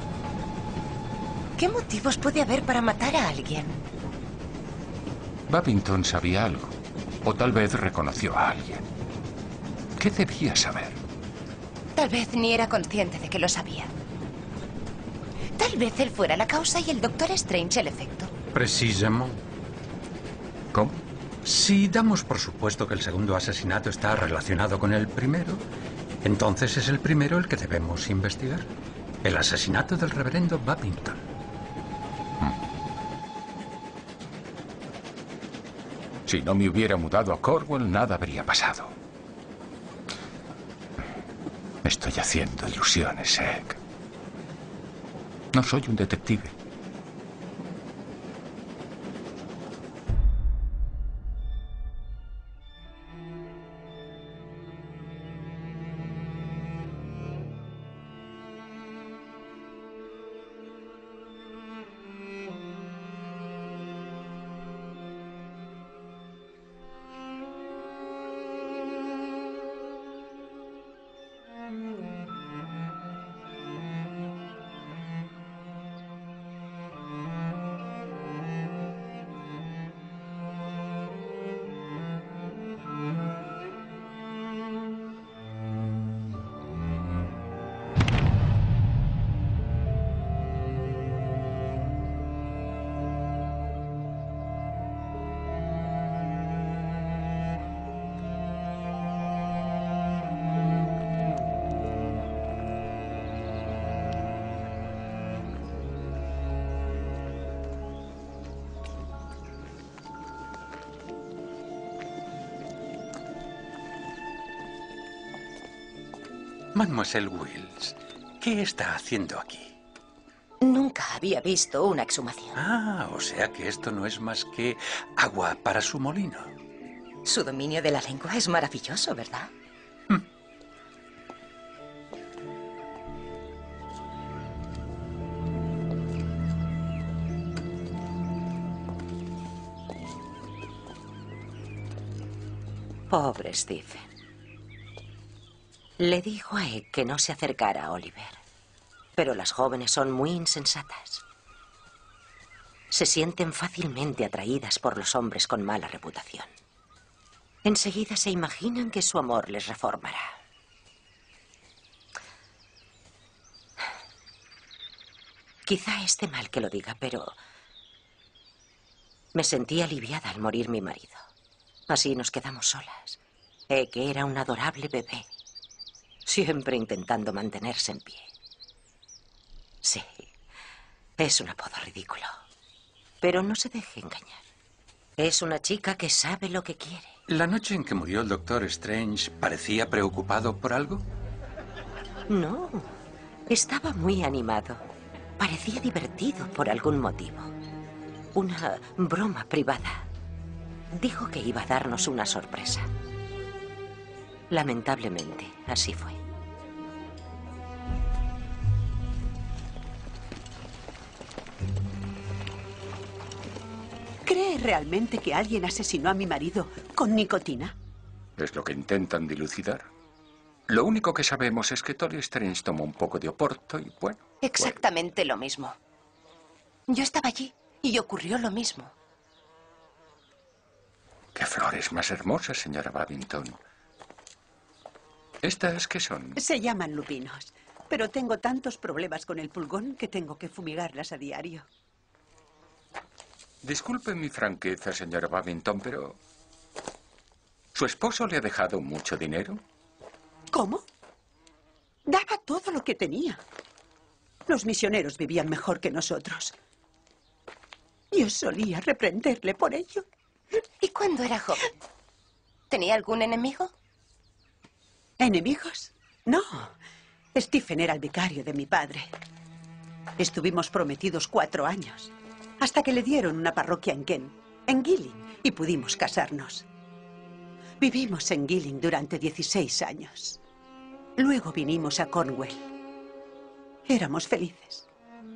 ¿Qué motivos puede haber para matar a alguien? Babington sabía algo. O tal vez reconoció a alguien. ¿Qué debía saber? Tal vez ni era consciente de que lo sabía. Tal vez él fuera la causa y el Doctor Strange el efecto. Precisamente. ¿Cómo? Si damos por supuesto que el segundo asesinato está relacionado con el primero, entonces es el primero el que debemos investigar. El asesinato del reverendo Babington. Si no me hubiera mudado a Cornwall, nada habría pasado. Me estoy haciendo ilusiones, Egg. No soy un detective. Mademoiselle Wills, ¿qué está haciendo aquí? Nunca había visto una exhumación. Ah, o sea que esto no es más que agua para su molino. Su dominio de la lengua es maravilloso, ¿verdad? Pobre Stephen. Le dijo a Egg que no se acercara a Oliver. Pero las jóvenes son muy insensatas. Se sienten fácilmente atraídas por los hombres con mala reputación. Enseguida se imaginan que su amor les reformará. Quizá esté mal que lo diga, pero me sentí aliviada al morir mi marido. Así nos quedamos solas. Eh, que era un adorable bebé, siempre intentando mantenerse en pie. Sí, es un apodo ridículo, pero no se deje engañar. Es una chica que sabe lo que quiere. ¿La noche en que murió el doctor Strange parecía preocupado por algo? No, estaba muy animado. Parecía divertido por algún motivo. Una broma privada. Dijo que iba a darnos una sorpresa. Lamentablemente, así fue. ¿Cree realmente que alguien asesinó a mi marido con nicotina? Es lo que intentan dilucidar. Lo único que sabemos es que Tolly Strange tomó un poco de oporto y bueno... Exactamente lo mismo. Yo estaba allí y ocurrió lo mismo. ¡Qué flores más hermosas, señora Babington! ¿Estas qué son? Se llaman lupinos, pero tengo tantos problemas con el pulgón que tengo que fumigarlas a diario. Disculpe mi franqueza, señora Babington, pero... ¿su esposo le ha dejado mucho dinero? ¿Cómo? Daba todo lo que tenía. Los misioneros vivían mejor que nosotros. Yo solía reprenderle por ello. ¿Y cuándo era joven? ¿Tenía algún enemigo? ¿Enemigos? No. Stephen era el vicario de mi padre. Estuvimos prometidos cuatro años, hasta que le dieron una parroquia en Kent, en Gilling, y pudimos casarnos. Vivimos en Gilling durante dieciséis años. Luego vinimos a Cornwall. Éramos felices.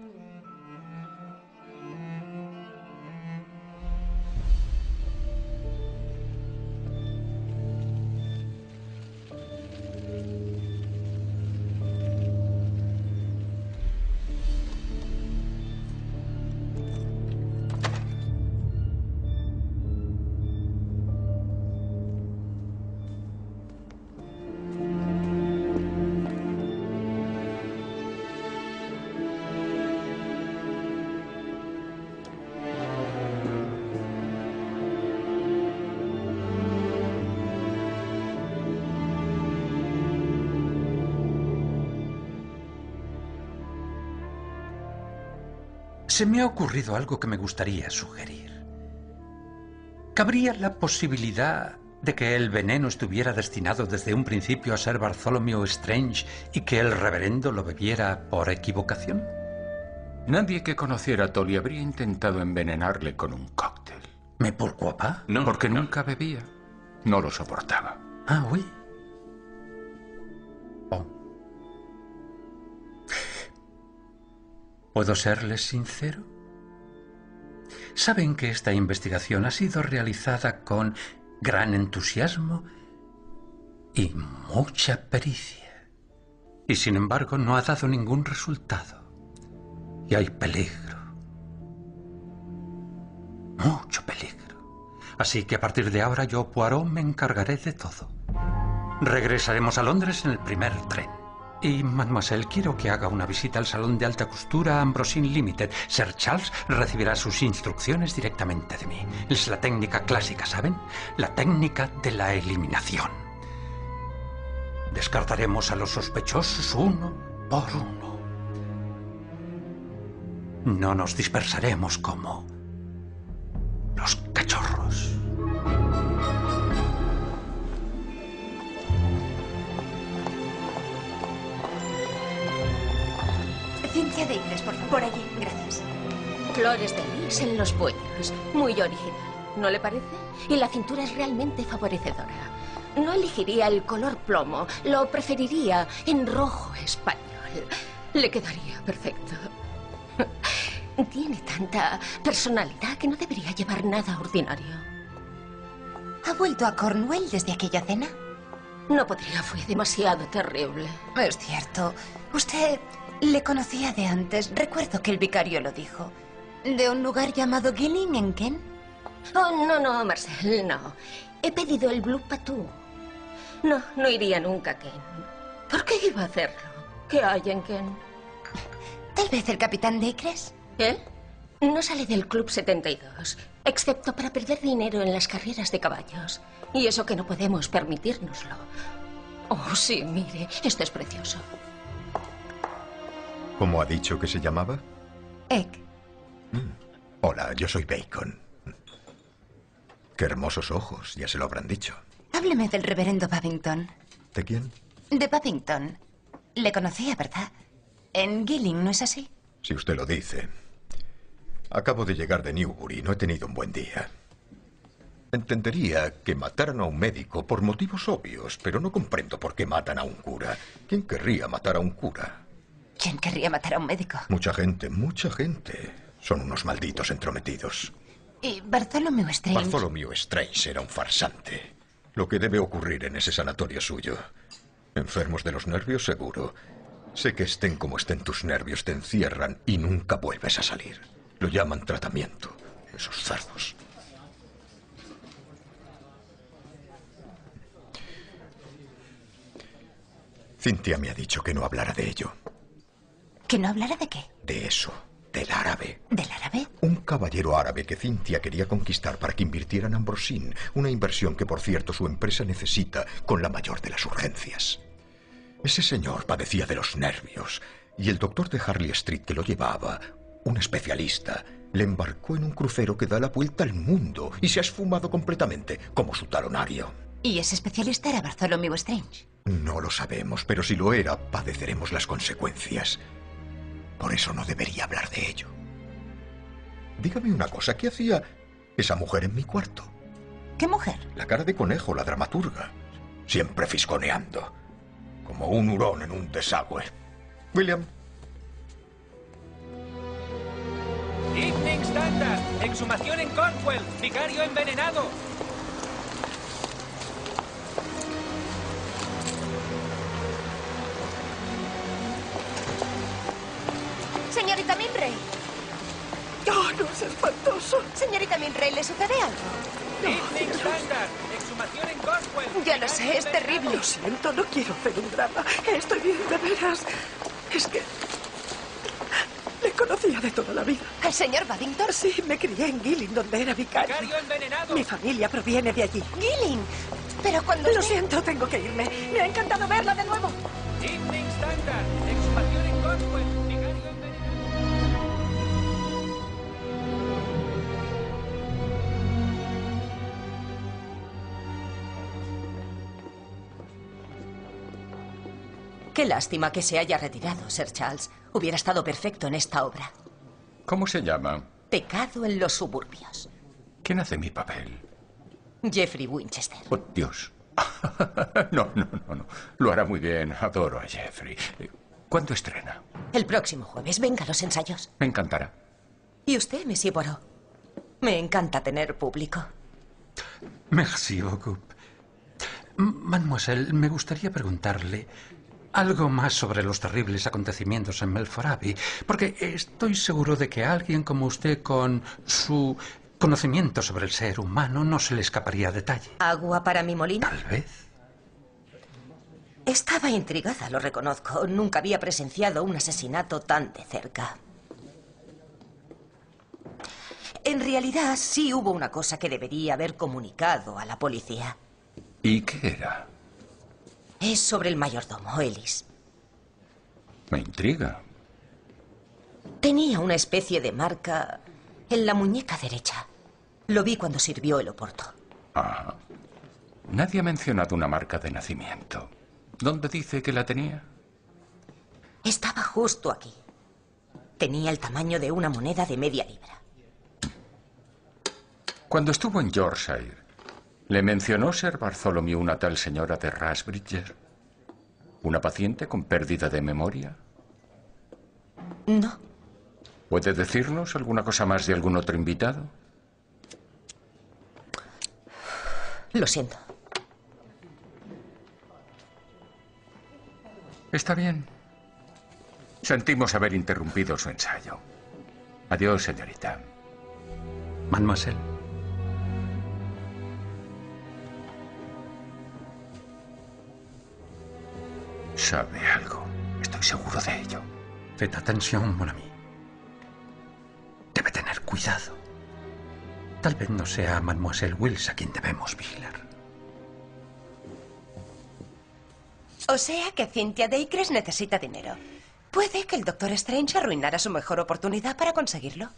Se me ha ocurrido algo que me gustaría sugerir. ¿Cabría la posibilidad de que el veneno estuviera destinado desde un principio a ser Bartholomew Strange y que el reverendo lo bebiera por equivocación? Nadie que conociera a Tolly habría intentado envenenarle con un cóctel. ¿Mais pourquoi pas? No, porque no. Nunca bebía. No lo soportaba. Ah, oui. Oh. ¿Puedo serles sincero? Saben que esta investigación ha sido realizada con gran entusiasmo y mucha pericia. Y sin embargo no ha dado ningún resultado. Y hay peligro. Mucho peligro. Así que a partir de ahora yo, Poirot, me encargaré de todo. Regresaremos a Londres en el primer tren. Y, mademoiselle, quiero que haga una visita al salón de alta costura Ambrosine Limited. Sir Charles recibirá sus instrucciones directamente de mí. Es la técnica clásica, ¿saben? La técnica de la eliminación. Descartaremos a los sospechosos uno por uno. No nos dispersaremos como los cachorros. Cintia de Ingles, por favor. Por allí. Gracias. Flores de lis en los cuellos. Muy original, ¿no le parece? Y la cintura es realmente favorecedora. No elegiría el color plomo. Lo preferiría en rojo español. Le quedaría perfecto. Tiene tanta personalidad que no debería llevar nada ordinario. ¿Ha vuelto a Cornwall desde aquella cena? No podría, fue demasiado terrible. Es cierto. Usted le conocía de antes. Recuerdo que el vicario lo dijo. ¿De un lugar llamado Gilling en Kent? Oh, no, no, Marcel, no. He pedido el Blue Patú. No, no iría nunca a Kent. ¿Por qué iba a hacerlo? ¿Qué hay en Kent? Tal vez el capitán Dacres. ¿Él? No sale del Club setenta y dos, excepto para perder dinero en las carreras de caballos. Y eso que no podemos permitírnoslo. Oh, sí, mire, esto es precioso. ¿Cómo ha dicho que se llamaba? Egg. Mm. Hola, yo soy Bacon. Qué hermosos ojos, ya se lo habrán dicho. Hábleme del reverendo Babington. ¿De quién? De Babington. Le conocía, ¿verdad? En Gilling, ¿no es así? Si usted lo dice. Acabo de llegar de Newbury, no he tenido un buen día. Entendería que mataran a un médico por motivos obvios, pero no comprendo por qué matan a un cura. ¿Quién querría matar a un cura? ¿Quién querría matar a un médico? Mucha gente, mucha gente. Son unos malditos entrometidos. ¿Y Bartholomew Strange? Bartholomew Strange era un farsante. Lo que debe ocurrir en ese sanatorio suyo. Enfermos de los nervios, seguro. Sé que estén como estén tus nervios, te encierran y nunca vuelves a salir. Lo llaman tratamiento. Esos cerdos. Cintia me ha dicho que no hablara de ello. ¿Que no hablara de qué? De eso, del árabe. ¿Del árabe? Un caballero árabe que Cintia quería conquistar para que invirtiera en Ambrosine. Una inversión que, por cierto, su empresa necesita con la mayor de las urgencias. Ese señor padecía de los nervios y el doctor de Harley Street que lo llevaba, un especialista, le embarcó en un crucero que da la vuelta al mundo y se ha esfumado completamente, como su talonario. ¿Y ese especialista era Bartholomew Strange? No lo sabemos, pero si lo era, padeceremos las consecuencias. Por eso no debería hablar de ello. Dígame una cosa, ¿qué hacía esa mujer en mi cuarto? ¿Qué mujer? La cara de conejo, la dramaturga. Siempre fisconeando. Como un hurón en un desagüe. William. Evening Standard. Exhumación en Cornwall. Vicario envenenado. Señorita Minray. ¡Oh, no, es espantoso! Señorita Minray, ¿le sucede algo? Evening Standard. Exhumación en Cornwall. Ya lo sé, es terrible. Lo siento, no quiero hacer un drama. Estoy bien, de veras. Es que... le conocía de toda la vida. ¿Al señor Babington? Sí, me crié en Gilling, donde era vicario. Vicario envenenado. Mi familia proviene de allí. Gilling. Pero cuando... Lo usted... siento, tengo que irme. Me ha encantado verla de nuevo. Evening Standard. Exhumación en Cornwall. Vicario envenenado. Qué lástima que se haya retirado, Sir Charles. Hubiera estado perfecto en esta obra. ¿Cómo se llama? Pecado en los suburbios. ¿Quién hace mi papel? Jeffrey Winchester. Oh, Dios. No, no, no, no. Lo hará muy bien. Adoro a Jeffrey. ¿Cuándo estrena? El próximo jueves. Venga a los ensayos. Me encantará. ¿Y usted, Monsieur Poirot? Me encanta tener público. Merci beaucoup. Mademoiselle, me gustaría preguntarle algo más sobre los terribles acontecimientos en Melford Abbey, porque estoy seguro de que a alguien como usted, con su conocimiento sobre el ser humano, no se le escaparía detalle. ¿Agua para mi molino? Tal vez. Estaba intrigada, lo reconozco. Nunca había presenciado un asesinato tan de cerca. En realidad, sí hubo una cosa que debería haber comunicado a la policía. ¿Y qué era? Es sobre el mayordomo, Ellis. Me intriga. Tenía una especie de marca en la muñeca derecha. Lo vi cuando sirvió el Oporto. Ah. Nadie ha mencionado una marca de nacimiento. ¿Dónde dice que la tenía? Estaba justo aquí. Tenía el tamaño de una moneda de media libra. Cuando estuvo en Yorkshire, ¿le mencionó Sir Bartholomew una tal señora de Rushbridge? ¿Una paciente con pérdida de memoria? No. ¿Puede decirnos alguna cosa más de algún otro invitado? Lo siento. Está bien. Sentimos haber interrumpido su ensayo. Adiós, señorita. Mademoiselle. Sabe algo. Estoy seguro de ello. Faites attention, mon ami. Debe tener cuidado. Tal vez no sea Mademoiselle Wills a quien debemos vigilar. O sea que Cynthia Dacres necesita dinero. Puede que el doctor Strange arruinara su mejor oportunidad para conseguirlo.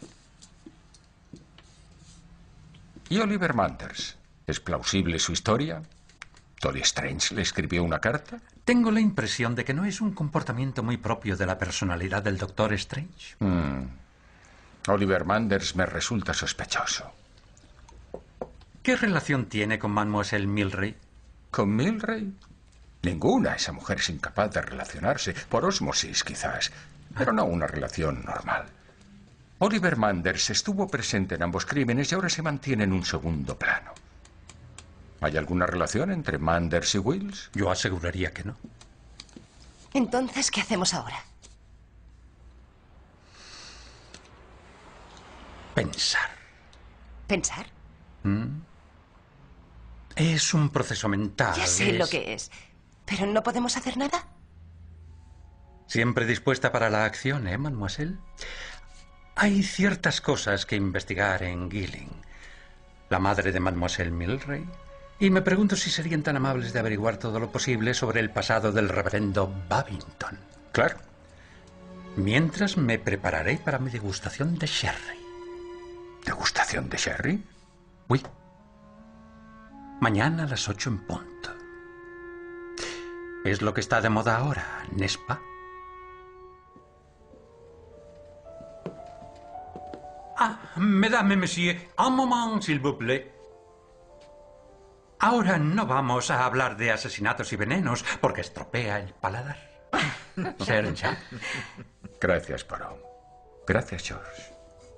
¿Y Oliver Manders? ¿Es plausible su historia? ¿Dolly Strange le escribió una carta? Tengo la impresión de que no es un comportamiento muy propio de la personalidad del doctor Strange. Mm. Oliver Manders me resulta sospechoso. ¿Qué relación tiene con Mademoiselle Milray? ¿Con Milray? Ninguna. Esa mujer es incapaz de relacionarse. Por ósmosis, quizás. Pero no una relación normal. Oliver Manders estuvo presente en ambos crímenes y ahora se mantiene en un segundo plano. ¿Hay alguna relación entre Manders y Wills? Yo aseguraría que no. Entonces, ¿qué hacemos ahora? Pensar. ¿Pensar? ¿Mm? Es un proceso mental. Ya sé es... lo que es. ¿Pero no podemos hacer nada? Siempre dispuesta para la acción, ¿eh, mademoiselle? Hay ciertas cosas que investigar en Gilling. La madre de mademoiselle Milray. Y me pregunto si serían tan amables de averiguar todo lo posible sobre el pasado del reverendo Babington. Claro. Mientras me prepararé para mi degustación de sherry. ¿Degustación de sherry? Oui. Mañana a las ocho en punto. Es lo que está de moda ahora, ¿n'est-ce pas? Ah, mesdames et messieurs, un moment, s'il vous plaît. Ahora no vamos a hablar de asesinatos y venenos, porque estropea el paladar. Sir Jack. Gracias, Poirot. Gracias, George.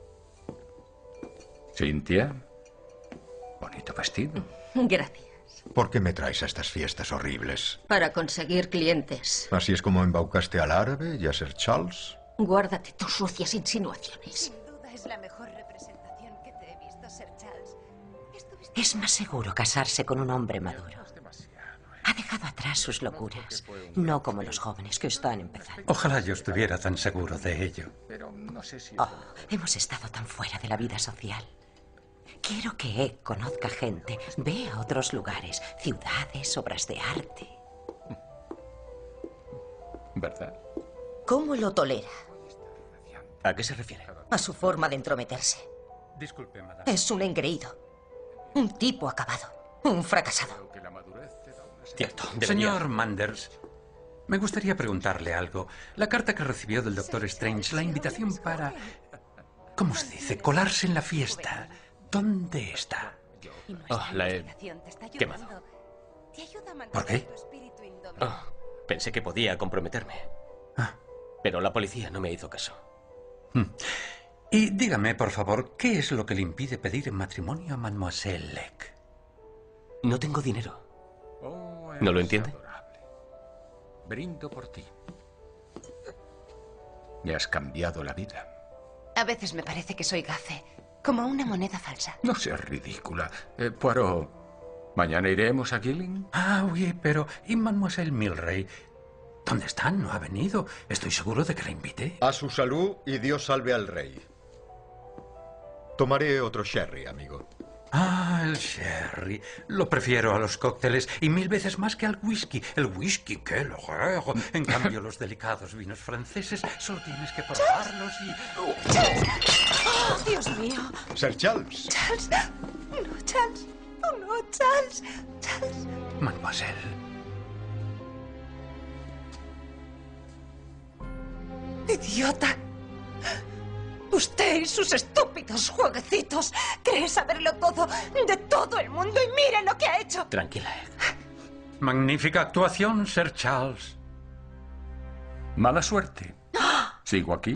Cynthia. Bonito vestido. Gracias. ¿Por qué me traes a estas fiestas horribles? Para conseguir clientes. ¿Así es como embaucaste al árabe y a Sir Charles? Guárdate tus sucias insinuaciones. Sin duda es la mejor representación que te he visto, Sir Charles. Estuviste... Es más seguro casarse con un hombre maduro. Ha dejado atrás sus locuras, no como los jóvenes que están empezando. Ojalá yo estuviera tan seguro de ello. Oh, hemos estado tan fuera de la vida social. Quiero que Egg conozca gente, vea otros lugares, ciudades, obras de arte. ¿Verdad? ¿Cómo lo tolera? ¿A qué se refiere? A su forma de entrometerse. Disculpe, madame. Es un engreído. Un tipo acabado. Un fracasado. Cierto. Señor Manders, me gustaría preguntarle algo. La carta que recibió del doctor Strange, la invitación para... ¿Cómo se dice? Colarse en la fiesta. ¿Dónde está? Oh, la he quemado. ¿Por qué? Oh, pensé que podía comprometerme. Ah. Pero la policía no me hizo caso. Hmm. Y dígame, por favor, ¿qué es lo que le impide pedir en matrimonio a Mademoiselle Egg? No tengo dinero. ¿No lo entiende? Brindo por ti. Me has cambiado la vida. A veces me parece que soy gafe, como una moneda falsa. No seas ridícula. Eh, Poirot, ¿mañana iremos a Gilling? Ah, oui, pero ¿y Mademoiselle Milray? ¿Dónde están? ¿No ha venido? Estoy seguro de que la invité. A su salud y Dios salve al rey. Tomaré otro sherry, amigo. Ah, el sherry. Lo prefiero a los cócteles y mil veces más que al whisky. El whisky, qué lujo. En cambio, los delicados vinos franceses solo tienes que probarlos y... ¡Oh, Dios mío! Sir Charles. Charles. No, Charles. Oh, no, Charles. Charles. Mademoiselle. ¡Idiota! Usted y sus estúpidos jueguecitos. Cree saberlo todo de todo el mundo y mire lo que ha hecho. Tranquila, Egg. Magnífica actuación, Sir Charles. Mala suerte. ¿Sigo aquí?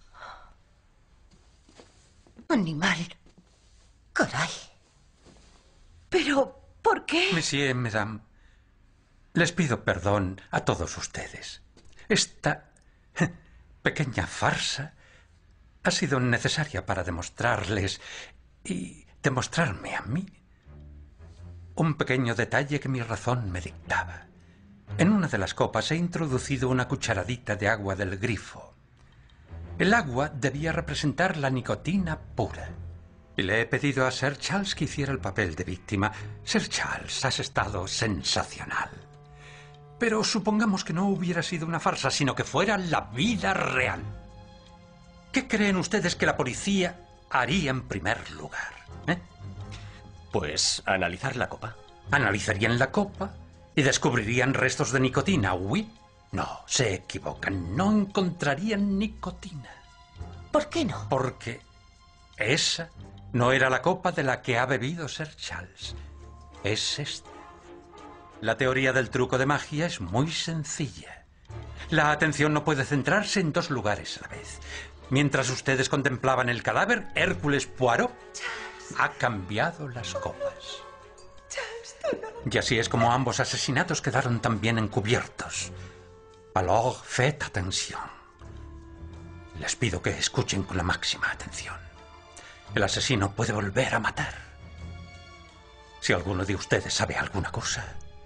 Animal. Caray. Pero, ¿por qué? Monsieur, Madame, les pido perdón a todos ustedes. Esta pequeña farsa ha sido necesaria para demostrarles y demostrarme a mí un pequeño detalle que mi razón me dictaba. En una de las copas he introducido una cucharadita de agua del grifo. El agua debía representar la nicotina pura. Y le he pedido a Sir Charles que hiciera el papel de víctima. Sir Charles, has estado sensacional. Pero supongamos que no hubiera sido una farsa, sino que fuera la vida real. ¿Qué creen ustedes que la policía haría en primer lugar? ¿Eh? Pues analizar la copa. Analizarían la copa y descubrirían restos de nicotina, ¿oui? No, se equivocan. No encontrarían nicotina. ¿Por qué no? Porque esa no era la copa de la que ha bebido Sir Charles. Es esta. La teoría del truco de magia es muy sencilla. La atención no puede centrarse en dos lugares a la vez. Mientras ustedes contemplaban el cadáver, Hércules Poirot ha cambiado las copas. Y así es como ambos asesinatos quedaron también encubiertos. Alors, faites attention. Les pido que escuchen con la máxima atención. El asesino puede volver a matar. Si alguno de ustedes sabe alguna cosa,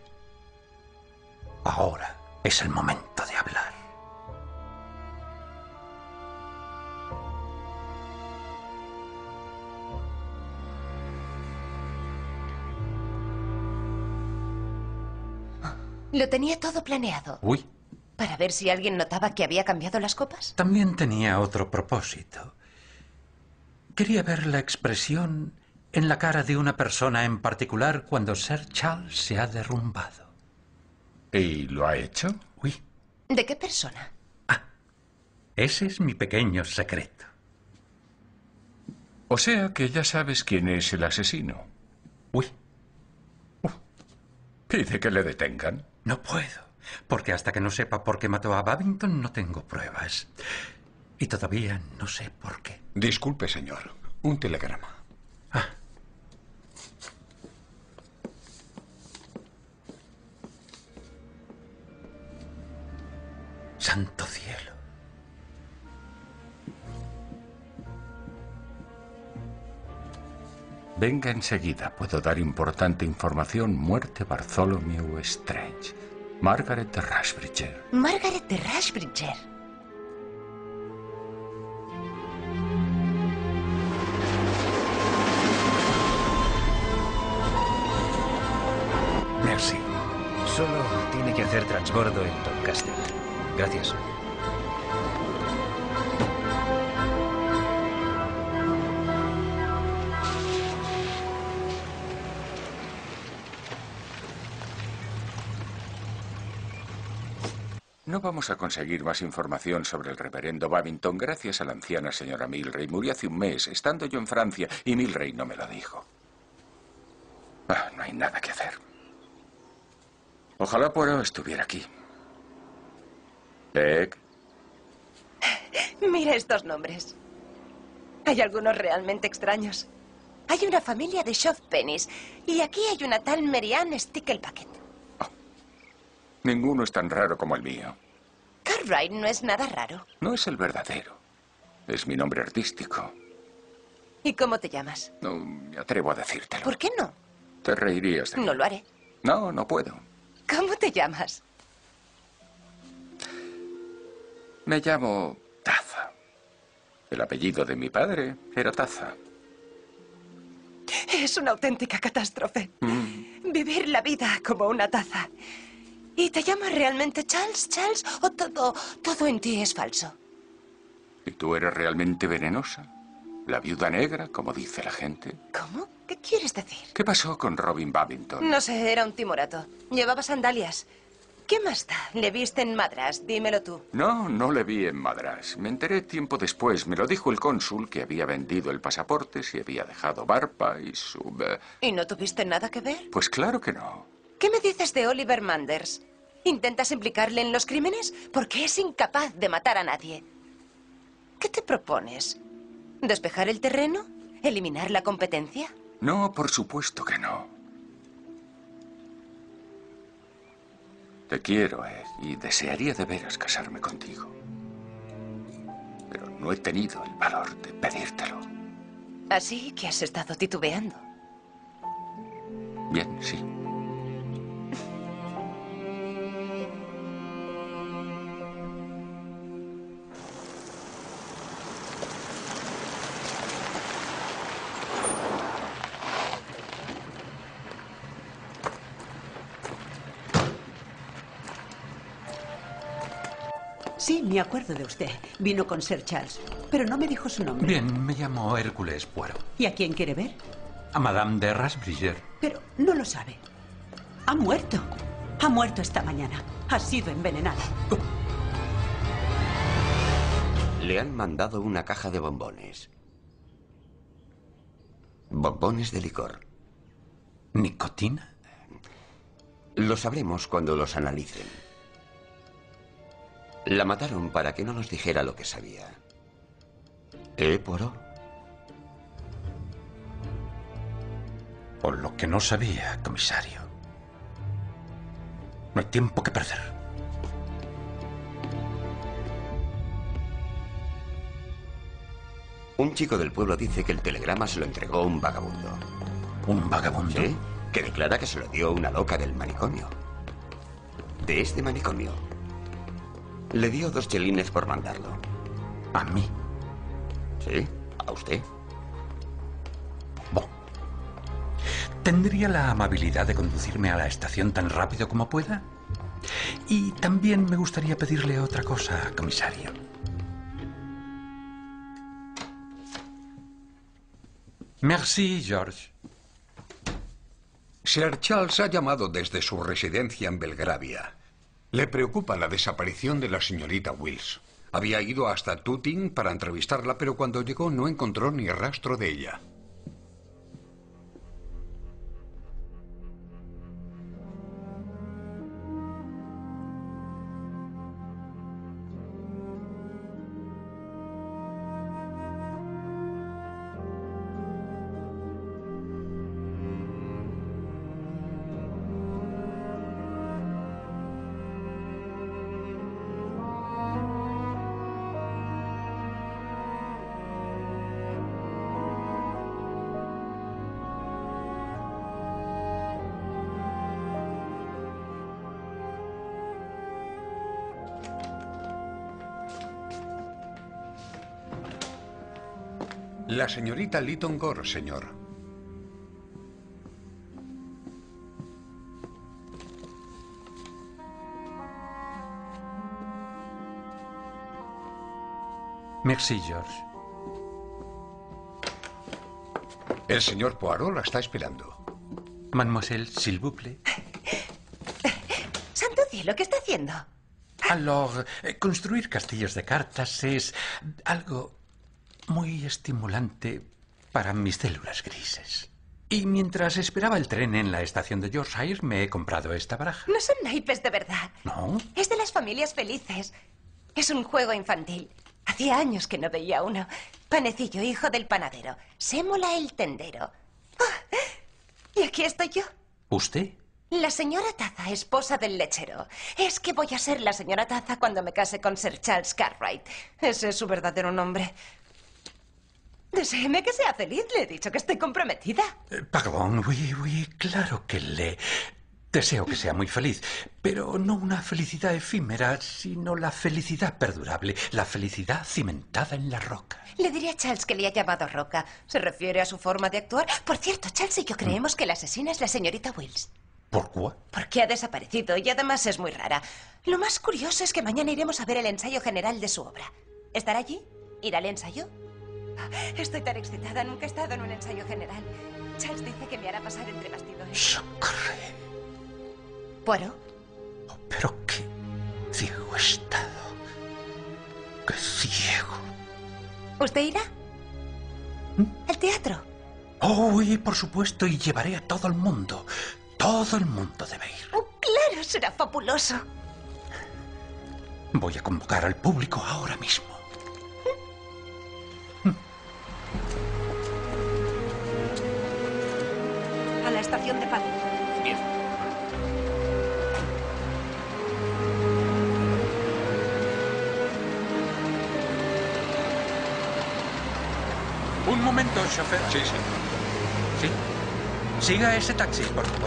ahora es el momento de hablar. Lo tenía todo planeado. Uy. ¿Para ver si alguien notaba que había cambiado las copas? También tenía otro propósito. Quería ver la expresión en la cara de una persona en particular cuando Sir Charles se ha derrumbado. ¿Y lo ha hecho? Uy. ¿De qué persona? Ese es mi pequeño secreto. O sea que ya sabes quién es el asesino. Uy. Uh. Pide que le detengan. No puedo, porque hasta que no sepa por qué mató a Babington no tengo pruebas. Y todavía no sé por qué. Disculpe, señor. Un telegrama. Ah. Santo cielo. Venga enseguida. Puedo dar importante información. Muerte Bartholomew Strange. Margaret de Rushbridger. Margaret de Rushbridger. Merci. Solo tiene que hacer transbordo en Doncaster. Gracias. No vamos a conseguir más información sobre el reverendo Babington gracias a la anciana señora Milray. Murió hace un mes, estando yo en Francia, y Milray no me lo dijo. Ah, no hay nada que hacer. Ojalá Poirot estuviera aquí. Egg. Mira estos nombres. Hay algunos realmente extraños. Hay una familia de Shoppennies y aquí hay una tal Marianne Sticklebucket. Oh. Ninguno es tan raro como el mío. Cartwright no es nada raro. No es el verdadero. Es mi nombre artístico. ¿Y cómo te llamas? No me atrevo a decírtelo. ¿Por qué no? Te reirías de mí. No lo haré. No, no puedo. ¿Cómo te llamas? Me llamo Taza. El apellido de mi padre era Taza. Es una auténtica catástrofe. Mm. Vivir la vida como una taza. ¿Y te llamas realmente Charles, Charles? ¿O todo, todo en ti es falso? ¿Y tú eres realmente venenosa? ¿La viuda negra, como dice la gente? ¿Cómo? ¿Qué quieres decir? ¿Qué pasó con Robin Babington? No sé, era un timorato. Llevaba sandalias. ¿Qué más da? Le viste en Madras, dímelo tú. No, no le vi en Madras. Me enteré tiempo después. Me lo dijo el cónsul que había vendido el pasaporte, se había dejado barba y su... eh, ¿Y no tuviste nada que ver? Pues claro que no. ¿Qué me dices de Oliver Manders? ¿Intentas implicarle en los crímenes? Porque es incapaz de matar a nadie. ¿Qué te propones? ¿Despejar el terreno? ¿Eliminar la competencia? No, por supuesto que no. Te quiero, Ed, y desearía de veras casarme contigo. Pero no he tenido el valor de pedírtelo. Así que has estado titubeando. Bien, sí. Sí, me acuerdo de usted. Vino con Sir Charles, pero no me dijo su nombre. Bien, me llamo Hércules Poirot. ¿Y a quién quiere ver? A Madame de Rasbriger. Pero no lo sabe. Ha muerto. Ha muerto esta mañana. Ha sido envenenada. Le han mandado una caja de bombones. Bombones de licor. ¿Nicotina? Lo sabremos cuando los analicen. La mataron para que no nos dijera lo que sabía. ¿Eh, Poirot? Por lo que no sabía, comisario. No hay tiempo que perder. Un chico del pueblo dice que el telegrama se lo entregó un vagabundo. ¿Un vagabundo? Sí, que declara que se lo dio una loca del manicomio. De este manicomio. Le dio dos chelines por mandarlo. ¿A mí? Sí, a usted. Bon. ¿Tendría la amabilidad de conducirme a la estación tan rápido como pueda? Y también me gustaría pedirle otra cosa, comisario. Merci, George. Sir Charles ha llamado desde su residencia en Belgravia. Le preocupa la desaparición de la señorita Wills. Había ido hasta Tooting para entrevistarla, pero cuando llegó no encontró ni rastro de ella. La señorita Lytton Gore, señor. Merci, George. El señor Poirot la está esperando. Mademoiselle, s'il vous plaît. ¡Santo cielo! ¿Qué está haciendo? Alors, eh, construir castillos de cartas es algo muy estimulante para mis células grises. Y mientras esperaba el tren en la estación de Yorkshire, me he comprado esta baraja. No son naipes de verdad. ¿No? Es de las familias felices. Es un juego infantil. Hacía años que no veía uno. Panecillo, hijo del panadero. Sémola el tendero. Oh, y aquí estoy yo. ¿Usted? La señora Taza, esposa del lechero. Es que voy a ser la señora Taza cuando me case con Sir Charles Cartwright. Ese es su verdadero nombre. Deséeme que sea feliz. Le he dicho que estoy comprometida. Eh, perdón, oui, oui, claro que le deseo que sea muy feliz. Pero no una felicidad efímera, sino la felicidad perdurable. La felicidad cimentada en la roca. Le diré a Charles que le ha llamado Roca. ¿Se refiere a su forma de actuar? Por cierto, Charles y yo creemos que la asesina es la señorita Wills. ¿Por qué? Porque ha desaparecido y además es muy rara. Lo más curioso es que mañana iremos a ver el ensayo general de su obra. ¿Estará allí? ¿Ir al ensayo? Estoy tan excitada, nunca he estado en un ensayo general. Charles dice que me hará pasar entre bastidores. ¡Sacré! ¿Poirot? pero qué ciego he estado. ¡Qué ciego! ¿Usted irá? ¿Al teatro? Oh, y por supuesto, y llevaré a todo el mundo. Todo el mundo debe ir. Oh, claro, será fabuloso. Voy a convocar al público ahora mismo. A la estación de Paddington. Bien. Un momento, chofer. Sí, sí. Sí. Siga ese taxi, por favor.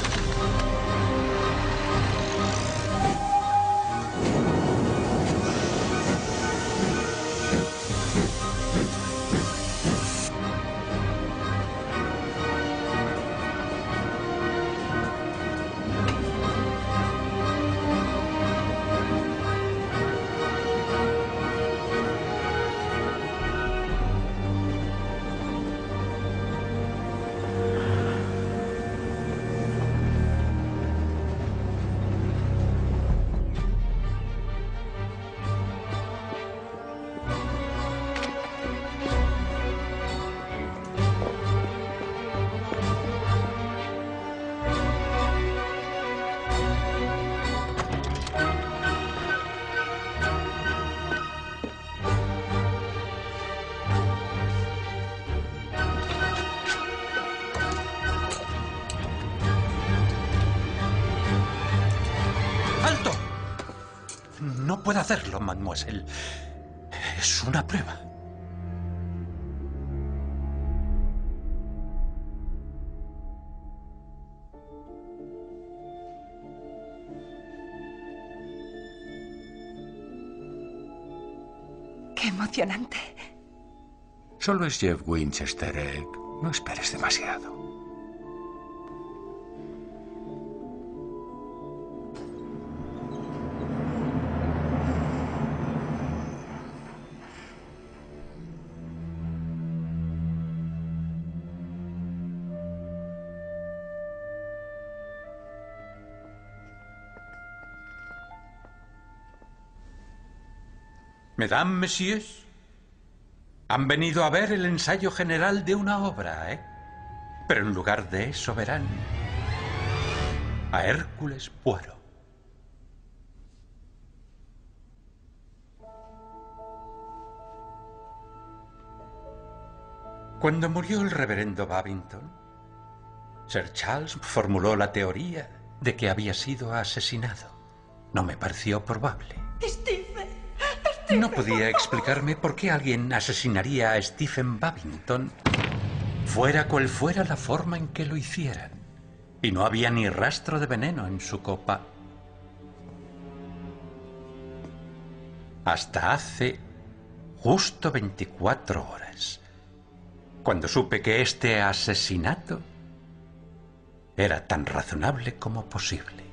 No puedo hacerlo, mademoiselle. Es una prueba. ¡Qué emocionante! Solo es Jeff Winchester, Egg. No esperes demasiado. Mesdames, messieurs, han venido a ver el ensayo general de una obra, ¿eh? Pero en lugar de eso verán a Hércules Poirot. Cuando murió el reverendo Babington, Sir Charles formuló la teoría de que había sido asesinado. No me pareció probable. Stephen. No podía explicarme por qué alguien asesinaría a Stephen Babington, fuera cual fuera la forma en que lo hicieran. Y no había ni rastro de veneno en su copa. Hasta hace justo veinticuatro horas, cuando supe que este asesinato era tan razonable como posible.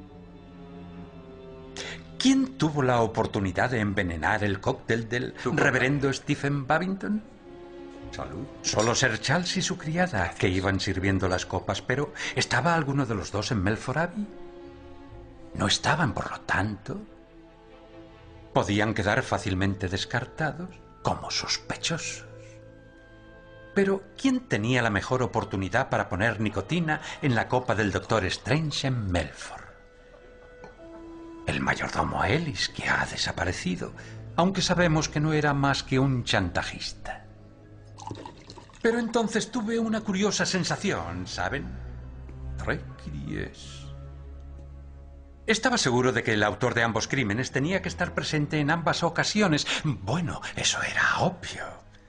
¿Quién tuvo la oportunidad de envenenar el cóctel del reverendo Stephen Babington? Salud. Solo Sir Charles y su criada, que iban sirviendo las copas, pero ¿estaba alguno de los dos en Melford Abbey? No estaban, por lo tanto. Podían quedar fácilmente descartados como sospechosos. Pero ¿quién tenía la mejor oportunidad para poner nicotina en la copa del doctor Strange en Melford? El mayordomo Ellis, que ha desaparecido, aunque sabemos que no era más que un chantajista. Pero entonces tuve una curiosa sensación, ¿saben? Tres cries. Estaba seguro de que el autor de ambos crímenes tenía que estar presente en ambas ocasiones. Bueno, eso era obvio.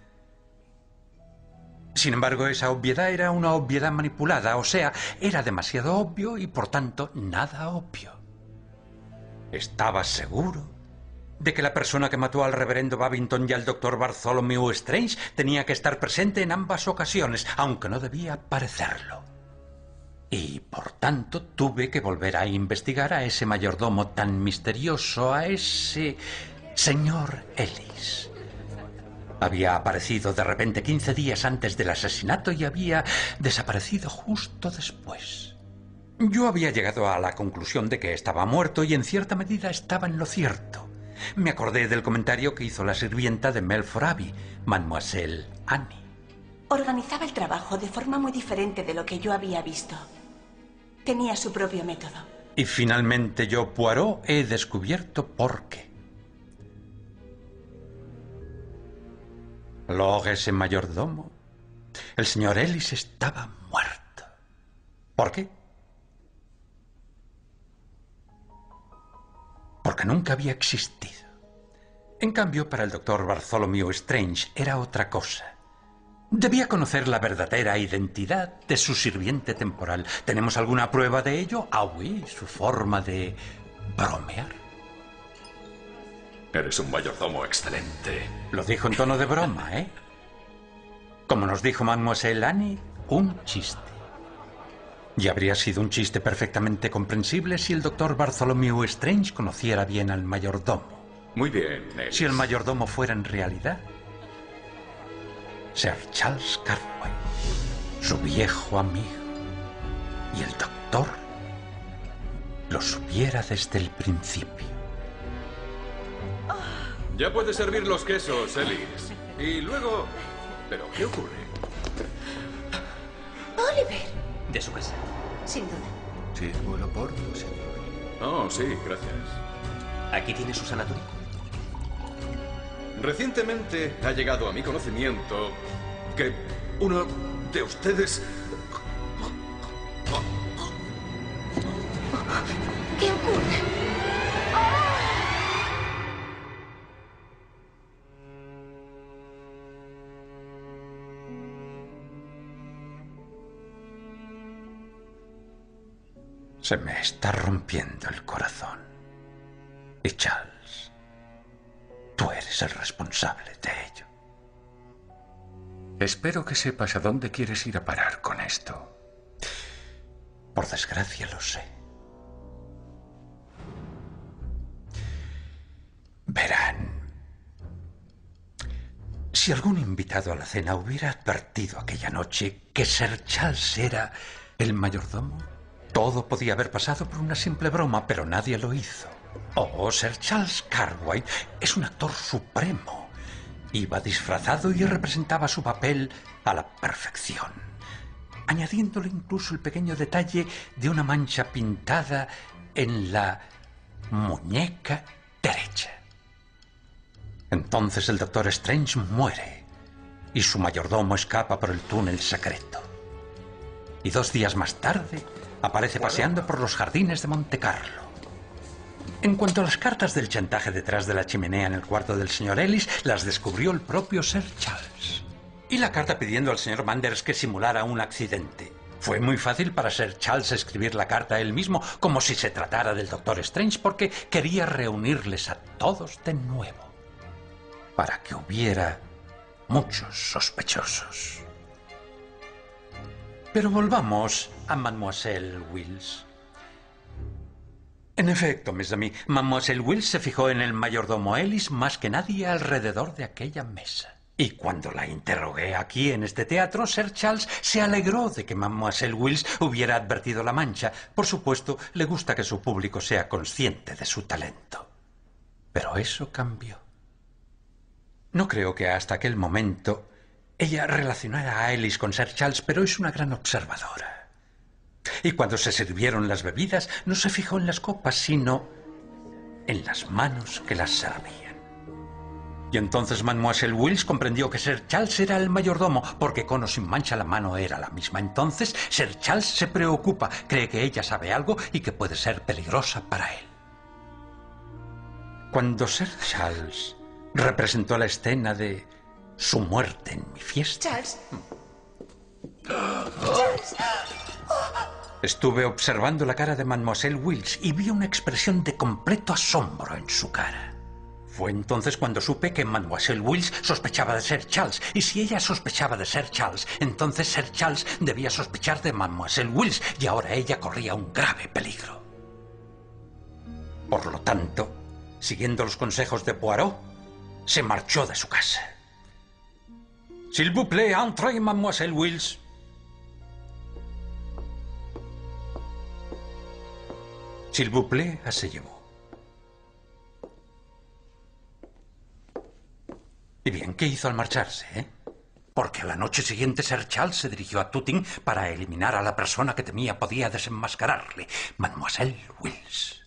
Sin embargo, esa obviedad era una obviedad manipulada, o sea, era demasiado obvio y por tanto nada obvio. Estaba seguro de que la persona que mató al reverendo Babington y al doctor Bartholomew Strange tenía que estar presente en ambas ocasiones, aunque no debía parecerlo. Y, por tanto, tuve que volver a investigar a ese mayordomo tan misterioso, a ese señor Ellis. Había aparecido de repente quince días antes del asesinato y había desaparecido justo después. Yo había llegado a la conclusión de que estaba muerto y en cierta medida estaba en lo cierto. Me acordé del comentario que hizo la sirvienta de Melford Abbey, Mademoiselle Annie. Organizaba el trabajo de forma muy diferente de lo que yo había visto. Tenía su propio método. Y finalmente yo, Poirot, he descubierto por qué. Luego ese mayordomo, el señor Ellis, estaba muerto. ¿Por qué? Porque nunca había existido. En cambio, para el doctor Bartholomew Strange era otra cosa. Debía conocer la verdadera identidad de su sirviente temporal. ¿Tenemos alguna prueba de ello? Ah, oui, su forma de bromear. Eres un mayordomo excelente. Lo dijo en tono de broma, ¿eh? Como nos dijo Mademoiselle Annie, un chiste. Y habría sido un chiste perfectamente comprensible si el doctor Bartholomew Strange conociera bien al mayordomo. Muy bien, Ellis. Si el mayordomo fuera en realidad Sir Charles Cartwright, su viejo amigo, y el doctor lo supiera desde el principio. Ya puedes servir los quesos, Ellis. Y luego... ¿Pero qué ocurre? Oliver. De su casa. Sin duda. Sí, bueno, por señor. Oh, sí, gracias. Aquí tiene su sanatorio. Recientemente ha llegado a mi conocimiento que uno de ustedes... ¿Qué ocurre? Se me está rompiendo el corazón. Y Charles, tú eres el responsable de ello. Espero que sepas a dónde quieres ir a parar con esto. Por desgracia lo sé. Verán, si algún invitado a la cena hubiera advertido aquella noche que Sir Charles era el mayordomo, todo podía haber pasado por una simple broma, pero nadie lo hizo. Oh, Sir Charles Cartwright es un actor supremo. Iba disfrazado y representaba su papel a la perfección, añadiéndole incluso el pequeño detalle de una mancha pintada en la muñeca derecha. Entonces el doctor Strange muere y su mayordomo escapa por el túnel secreto. Y dos días más tarde aparece paseando por los jardines de Monte Carlo. En cuanto a las cartas del chantaje detrás de la chimenea en el cuarto del señor Ellis, las descubrió el propio Sir Charles. Y la carta pidiendo al señor Manders que simulara un accidente. Fue muy fácil para Sir Charles escribir la carta él mismo, como si se tratara del doctor Strange, porque quería reunirles a todos de nuevo, para que hubiera muchos sospechosos. Pero volvamos a Mademoiselle Wills. En efecto, mes amis, Mademoiselle Wills se fijó en el mayordomo Ellis más que nadie alrededor de aquella mesa. Y cuando la interrogué aquí en este teatro, Sir Charles se alegró de que Mademoiselle Wills hubiera advertido la mancha. Por supuesto, le gusta que su público sea consciente de su talento. Pero eso cambió. No creo que hasta aquel momento ella relacionara a Ellis con Sir Charles, pero es una gran observadora. Y cuando se sirvieron las bebidas, no se fijó en las copas, sino en las manos que las servían. Y entonces Mademoiselle Wills comprendió que Sir Charles era el mayordomo, porque con o sin mancha la mano era la misma. Entonces Sir Charles se preocupa, cree que ella sabe algo y que puede ser peligrosa para él. Cuando Sir Charles representó la escena de su muerte en mi fiesta, Charles. Charles. estuve observando la cara de Mademoiselle Wills y vi una expresión de completo asombro en su cara. Fue entonces cuando supe que Mademoiselle Wills sospechaba de Sir Charles, y si ella sospechaba de Sir Charles, entonces Sir Charles debía sospechar de Mademoiselle Wills, y ahora ella corría un grave peligro. Por lo tanto, siguiendo los consejos de Poirot, se marchó de su casa. S'il vous plaît, entrez, Mademoiselle Wills. S'il vous plaît, asseyez-vous. Y bien, ¿qué hizo al marcharse, eh? Porque a la noche siguiente Sir Charles se dirigió a Tooting para eliminar a la persona que temía podía desenmascararle, Mademoiselle Wills.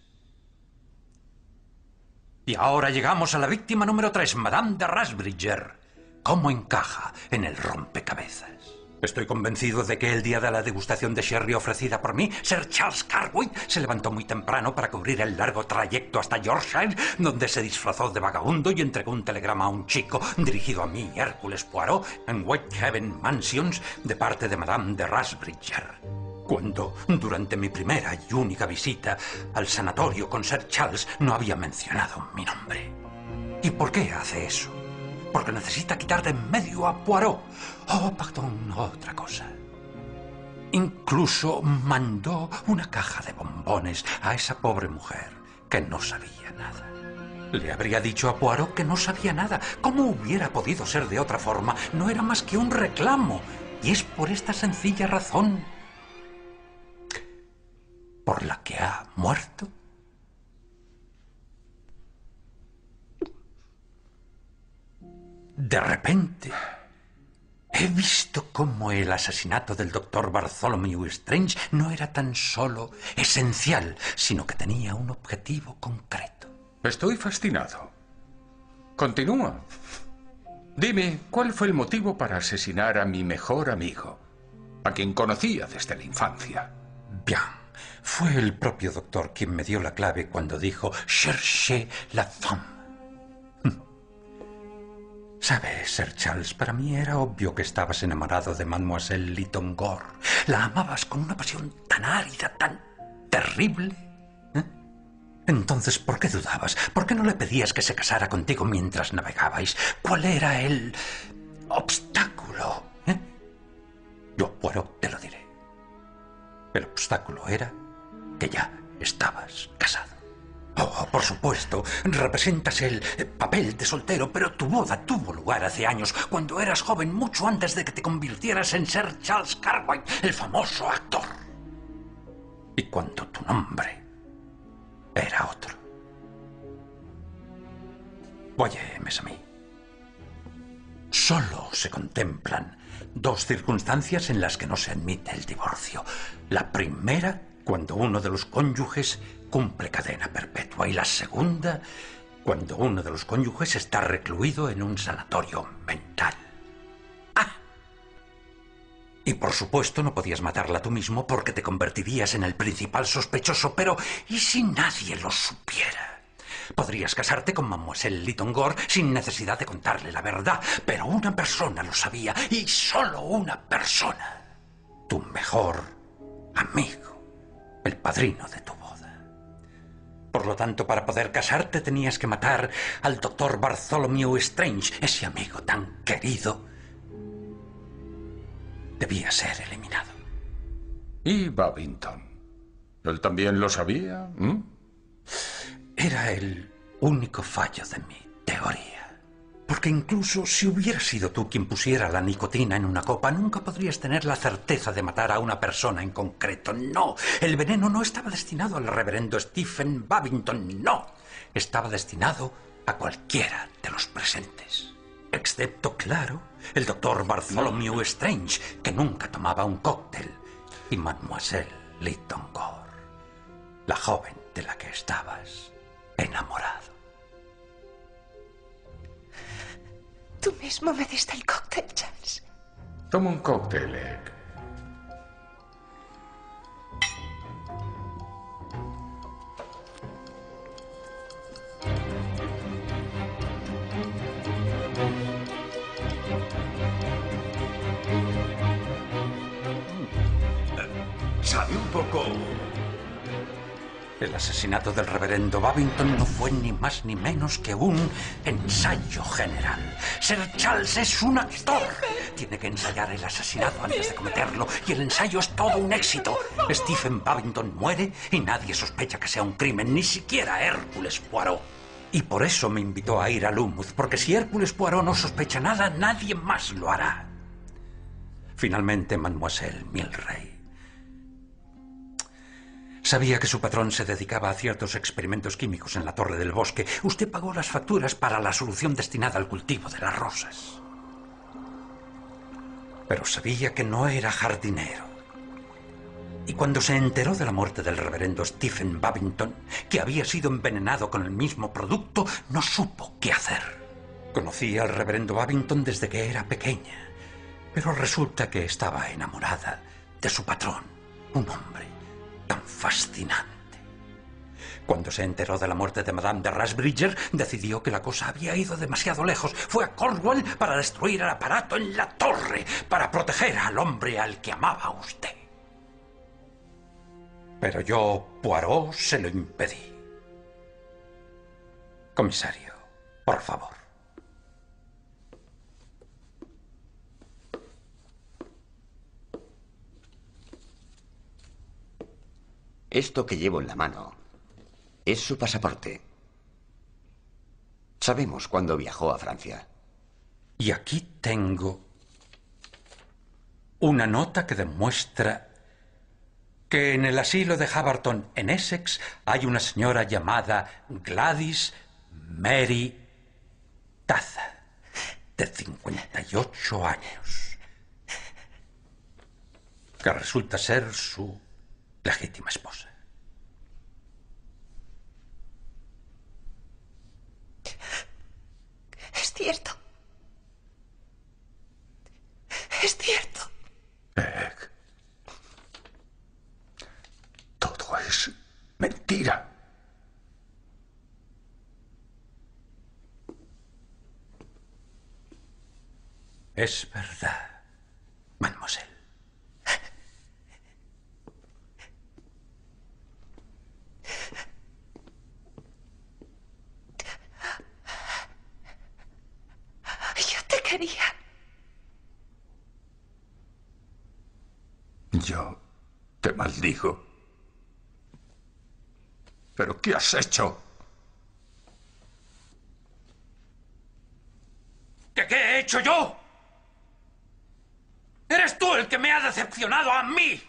Y ahora llegamos a la víctima número tres, Madame de Rasbridger. ¿Cómo encaja en el rompecabezas? Estoy convencido de que el día de la degustación de sherry ofrecida por mí, Sir Charles Cartwright se levantó muy temprano para cubrir el largo trayecto hasta Yorkshire, donde se disfrazó de vagabundo y entregó un telegrama a un chico dirigido a mí, Hércules Poirot, en Whitehaven Mansions, de parte de Madame de Rasbridger. Cuando, durante mi primera y única visita al sanatorio con Sir Charles, no había mencionado mi nombre. ¿Y por qué hace eso? Porque necesita quitar de en medio a Poirot. Oh, perdón, otra cosa. Incluso mandó una caja de bombones a esa pobre mujer que no sabía nada. Le habría dicho a Poirot que no sabía nada. ¿Cómo hubiera podido ser de otra forma? No era más que un reclamo. Y es por esta sencilla razón por la que ha muerto. De repente, he visto cómo el asesinato del doctor Bartholomew Strange no era tan solo esencial, sino que tenía un objetivo concreto. Estoy fascinado. Continúa. Dime, ¿cuál fue el motivo para asesinar a mi mejor amigo, a quien conocía desde la infancia? Bien, fue el propio doctor quien me dio la clave cuando dijo «Cherchez la femme». ¿Sabes, Sir Charles? Para mí era obvio que estabas enamorado de Mademoiselle Lytton Gore. La amabas con una pasión tan árida, tan terrible. ¿Eh? Entonces, ¿por qué dudabas? ¿Por qué no le pedías que se casara contigo mientras navegabais? ¿Cuál era el obstáculo? ¿Eh? Yo, bueno, te lo diré. El obstáculo era que ya estabas casado. Oh, por supuesto, representas el papel de soltero, pero tu boda tuvo lugar hace años, cuando eras joven, mucho antes de que te convirtieras en Sir Charles Cartwright, el famoso actor. Y cuando tu nombre era otro. Oye, mes a mí. Solo se contemplan dos circunstancias en las que no se admite el divorcio. La primera, cuando uno de los cónyuges cumple cadena perpetua, y la segunda, cuando uno de los cónyuges está recluido en un sanatorio mental. ¡Ah! Y por supuesto no podías matarla tú mismo porque te convertirías en el principal sospechoso, pero ¿y si nadie lo supiera? Podrías casarte con Mademoiselle Lytton Gore sin necesidad de contarle la verdad, pero una persona lo sabía, y solo una persona. Tu mejor amigo, el padrino de tu boda. Por lo tanto, para poder casarte tenías que matar al doctor Bartholomew Strange, ese amigo tan querido. Debía ser eliminado. ¿Y Babington? ¿Él también lo sabía? ¿Mm? Era el único fallo de mi teoría. Porque incluso si hubiera sido tú quien pusiera la nicotina en una copa, nunca podrías tener la certeza de matar a una persona en concreto. No, el veneno no estaba destinado al reverendo Stephen Babington, no. Estaba destinado a cualquiera de los presentes. Excepto, claro, el doctor Bartholomew Strange, que nunca tomaba un cóctel, y Mademoiselle Lytton Gore, la joven de la que estabas enamorado. Tú mismo me diste el cóctel, Charles. Toma un cóctel, Egg. Sabe un poco... El asesinato del reverendo Babington no fue ni más ni menos que un ensayo general. Sir Charles es un actor. Tiene que ensayar el asesinato antes de cometerlo, y el ensayo es todo un éxito. Stephen Babington muere y nadie sospecha que sea un crimen, ni siquiera Hércules Poirot. Y por eso me invitó a ir a Lumouth, porque si Hércules Poirot no sospecha nada, nadie más lo hará. Finalmente, Mademoiselle Milray Sabía que su patrón se dedicaba a ciertos experimentos químicos en la Torre del Bosque. Usted pagó las facturas para la solución destinada al cultivo de las rosas. Pero sabía que no era jardinero. Y cuando se enteró de la muerte del reverendo Stephen Babington, que había sido envenenado con el mismo producto, no supo qué hacer. Conocía al reverendo Babington desde que era pequeña, pero resulta que estaba enamorada de su patrón, un hombre tan fascinante. Cuando se enteró de la muerte de Madame de Rasbridger, decidió que la cosa había ido demasiado lejos. Fue a Cornwall para destruir el aparato en la torre, para proteger al hombre al que amaba usted. Pero yo, Poirot, se lo impedí. Comisario, por favor. Esto que llevo en la mano es su pasaporte. Sabemos cuándo viajó a Francia. Y aquí tengo una nota que demuestra que en el asilo de Haverton, en Essex, hay una señora llamada Gladys Mary Taza, de cincuenta y ocho años, que resulta ser su legítima esposa. Es cierto. Es cierto. Egg. Todo es mentira. Es verdad, mademoiselle. Yo te quería. Yo te maldigo. ¿Pero qué has hecho? ¿Qué, qué he hecho yo? ¡Eres tú el que me ha decepcionado a mí!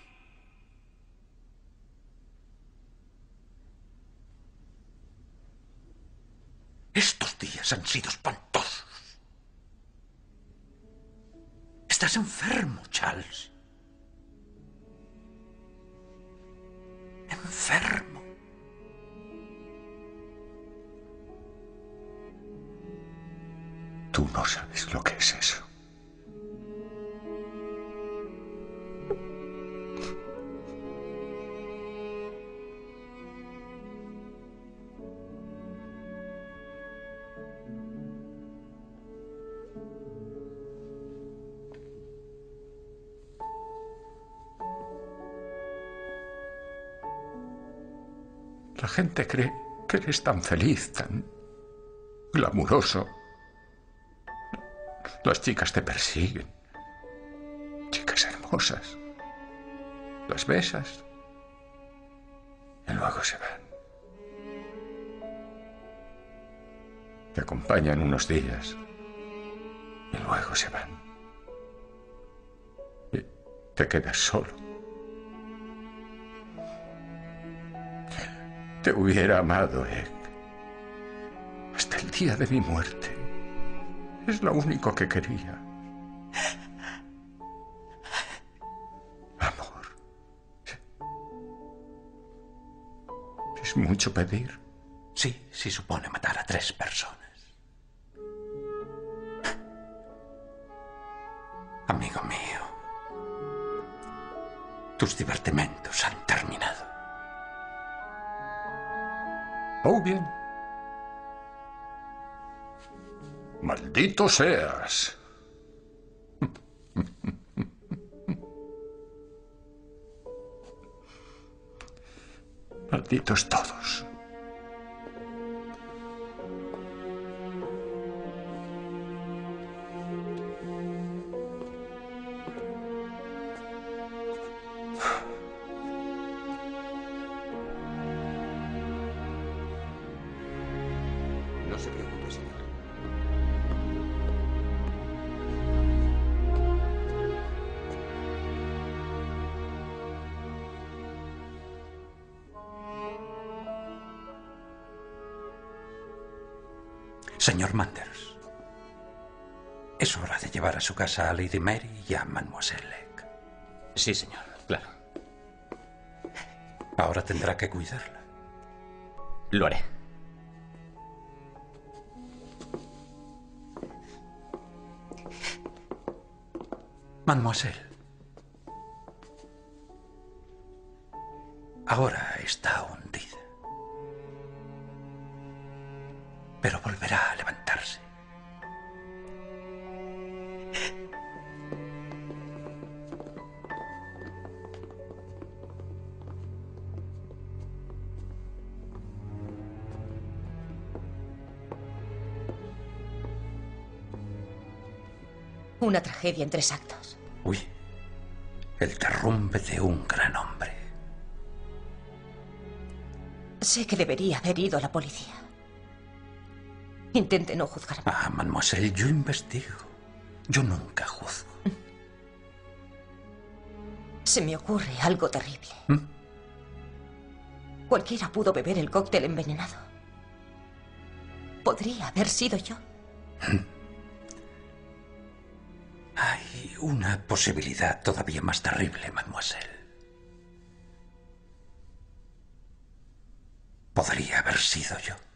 Estos días han sido espantosos. Estás enfermo, Charles. Enfermo. Tú no sabes lo que es eso. La gente cree que eres tan feliz, tan glamuroso. Las chicas te persiguen. Chicas hermosas. Las besas. Y luego se van. Te acompañan unos días. Y luego se van. Y te quedas solo. Te hubiera amado, Egg. Hasta el día de mi muerte. Es lo único que quería. Amor. ¿Es mucho pedir? Sí, sí supone matar a tres personas. Amigo mío, tus divertimentos han terminado. Oh, bien. Maldito seas. Malditos todos. No se preocupe, señor. Señor Manders, es hora de llevar a su casa a Lady Mary y a Mademoiselle Legg. Sí, señor, claro. Ahora tendrá que cuidarla. Lo haré. Mademoiselle, ahora está hundida, pero volverá a levantarse. Una tragedia en tres actos. Uy, el derrumbe de un gran hombre. Sé que debería haber ido a la policía. Intente no juzgarme. Ah, mademoiselle, yo investigo. Yo nunca juzgo. Se me ocurre algo terrible. ¿Mm? Cualquiera pudo beber el cóctel envenenado. Podría haber sido yo. Hay una posibilidad todavía más terrible, mademoiselle. Podría haber sido yo.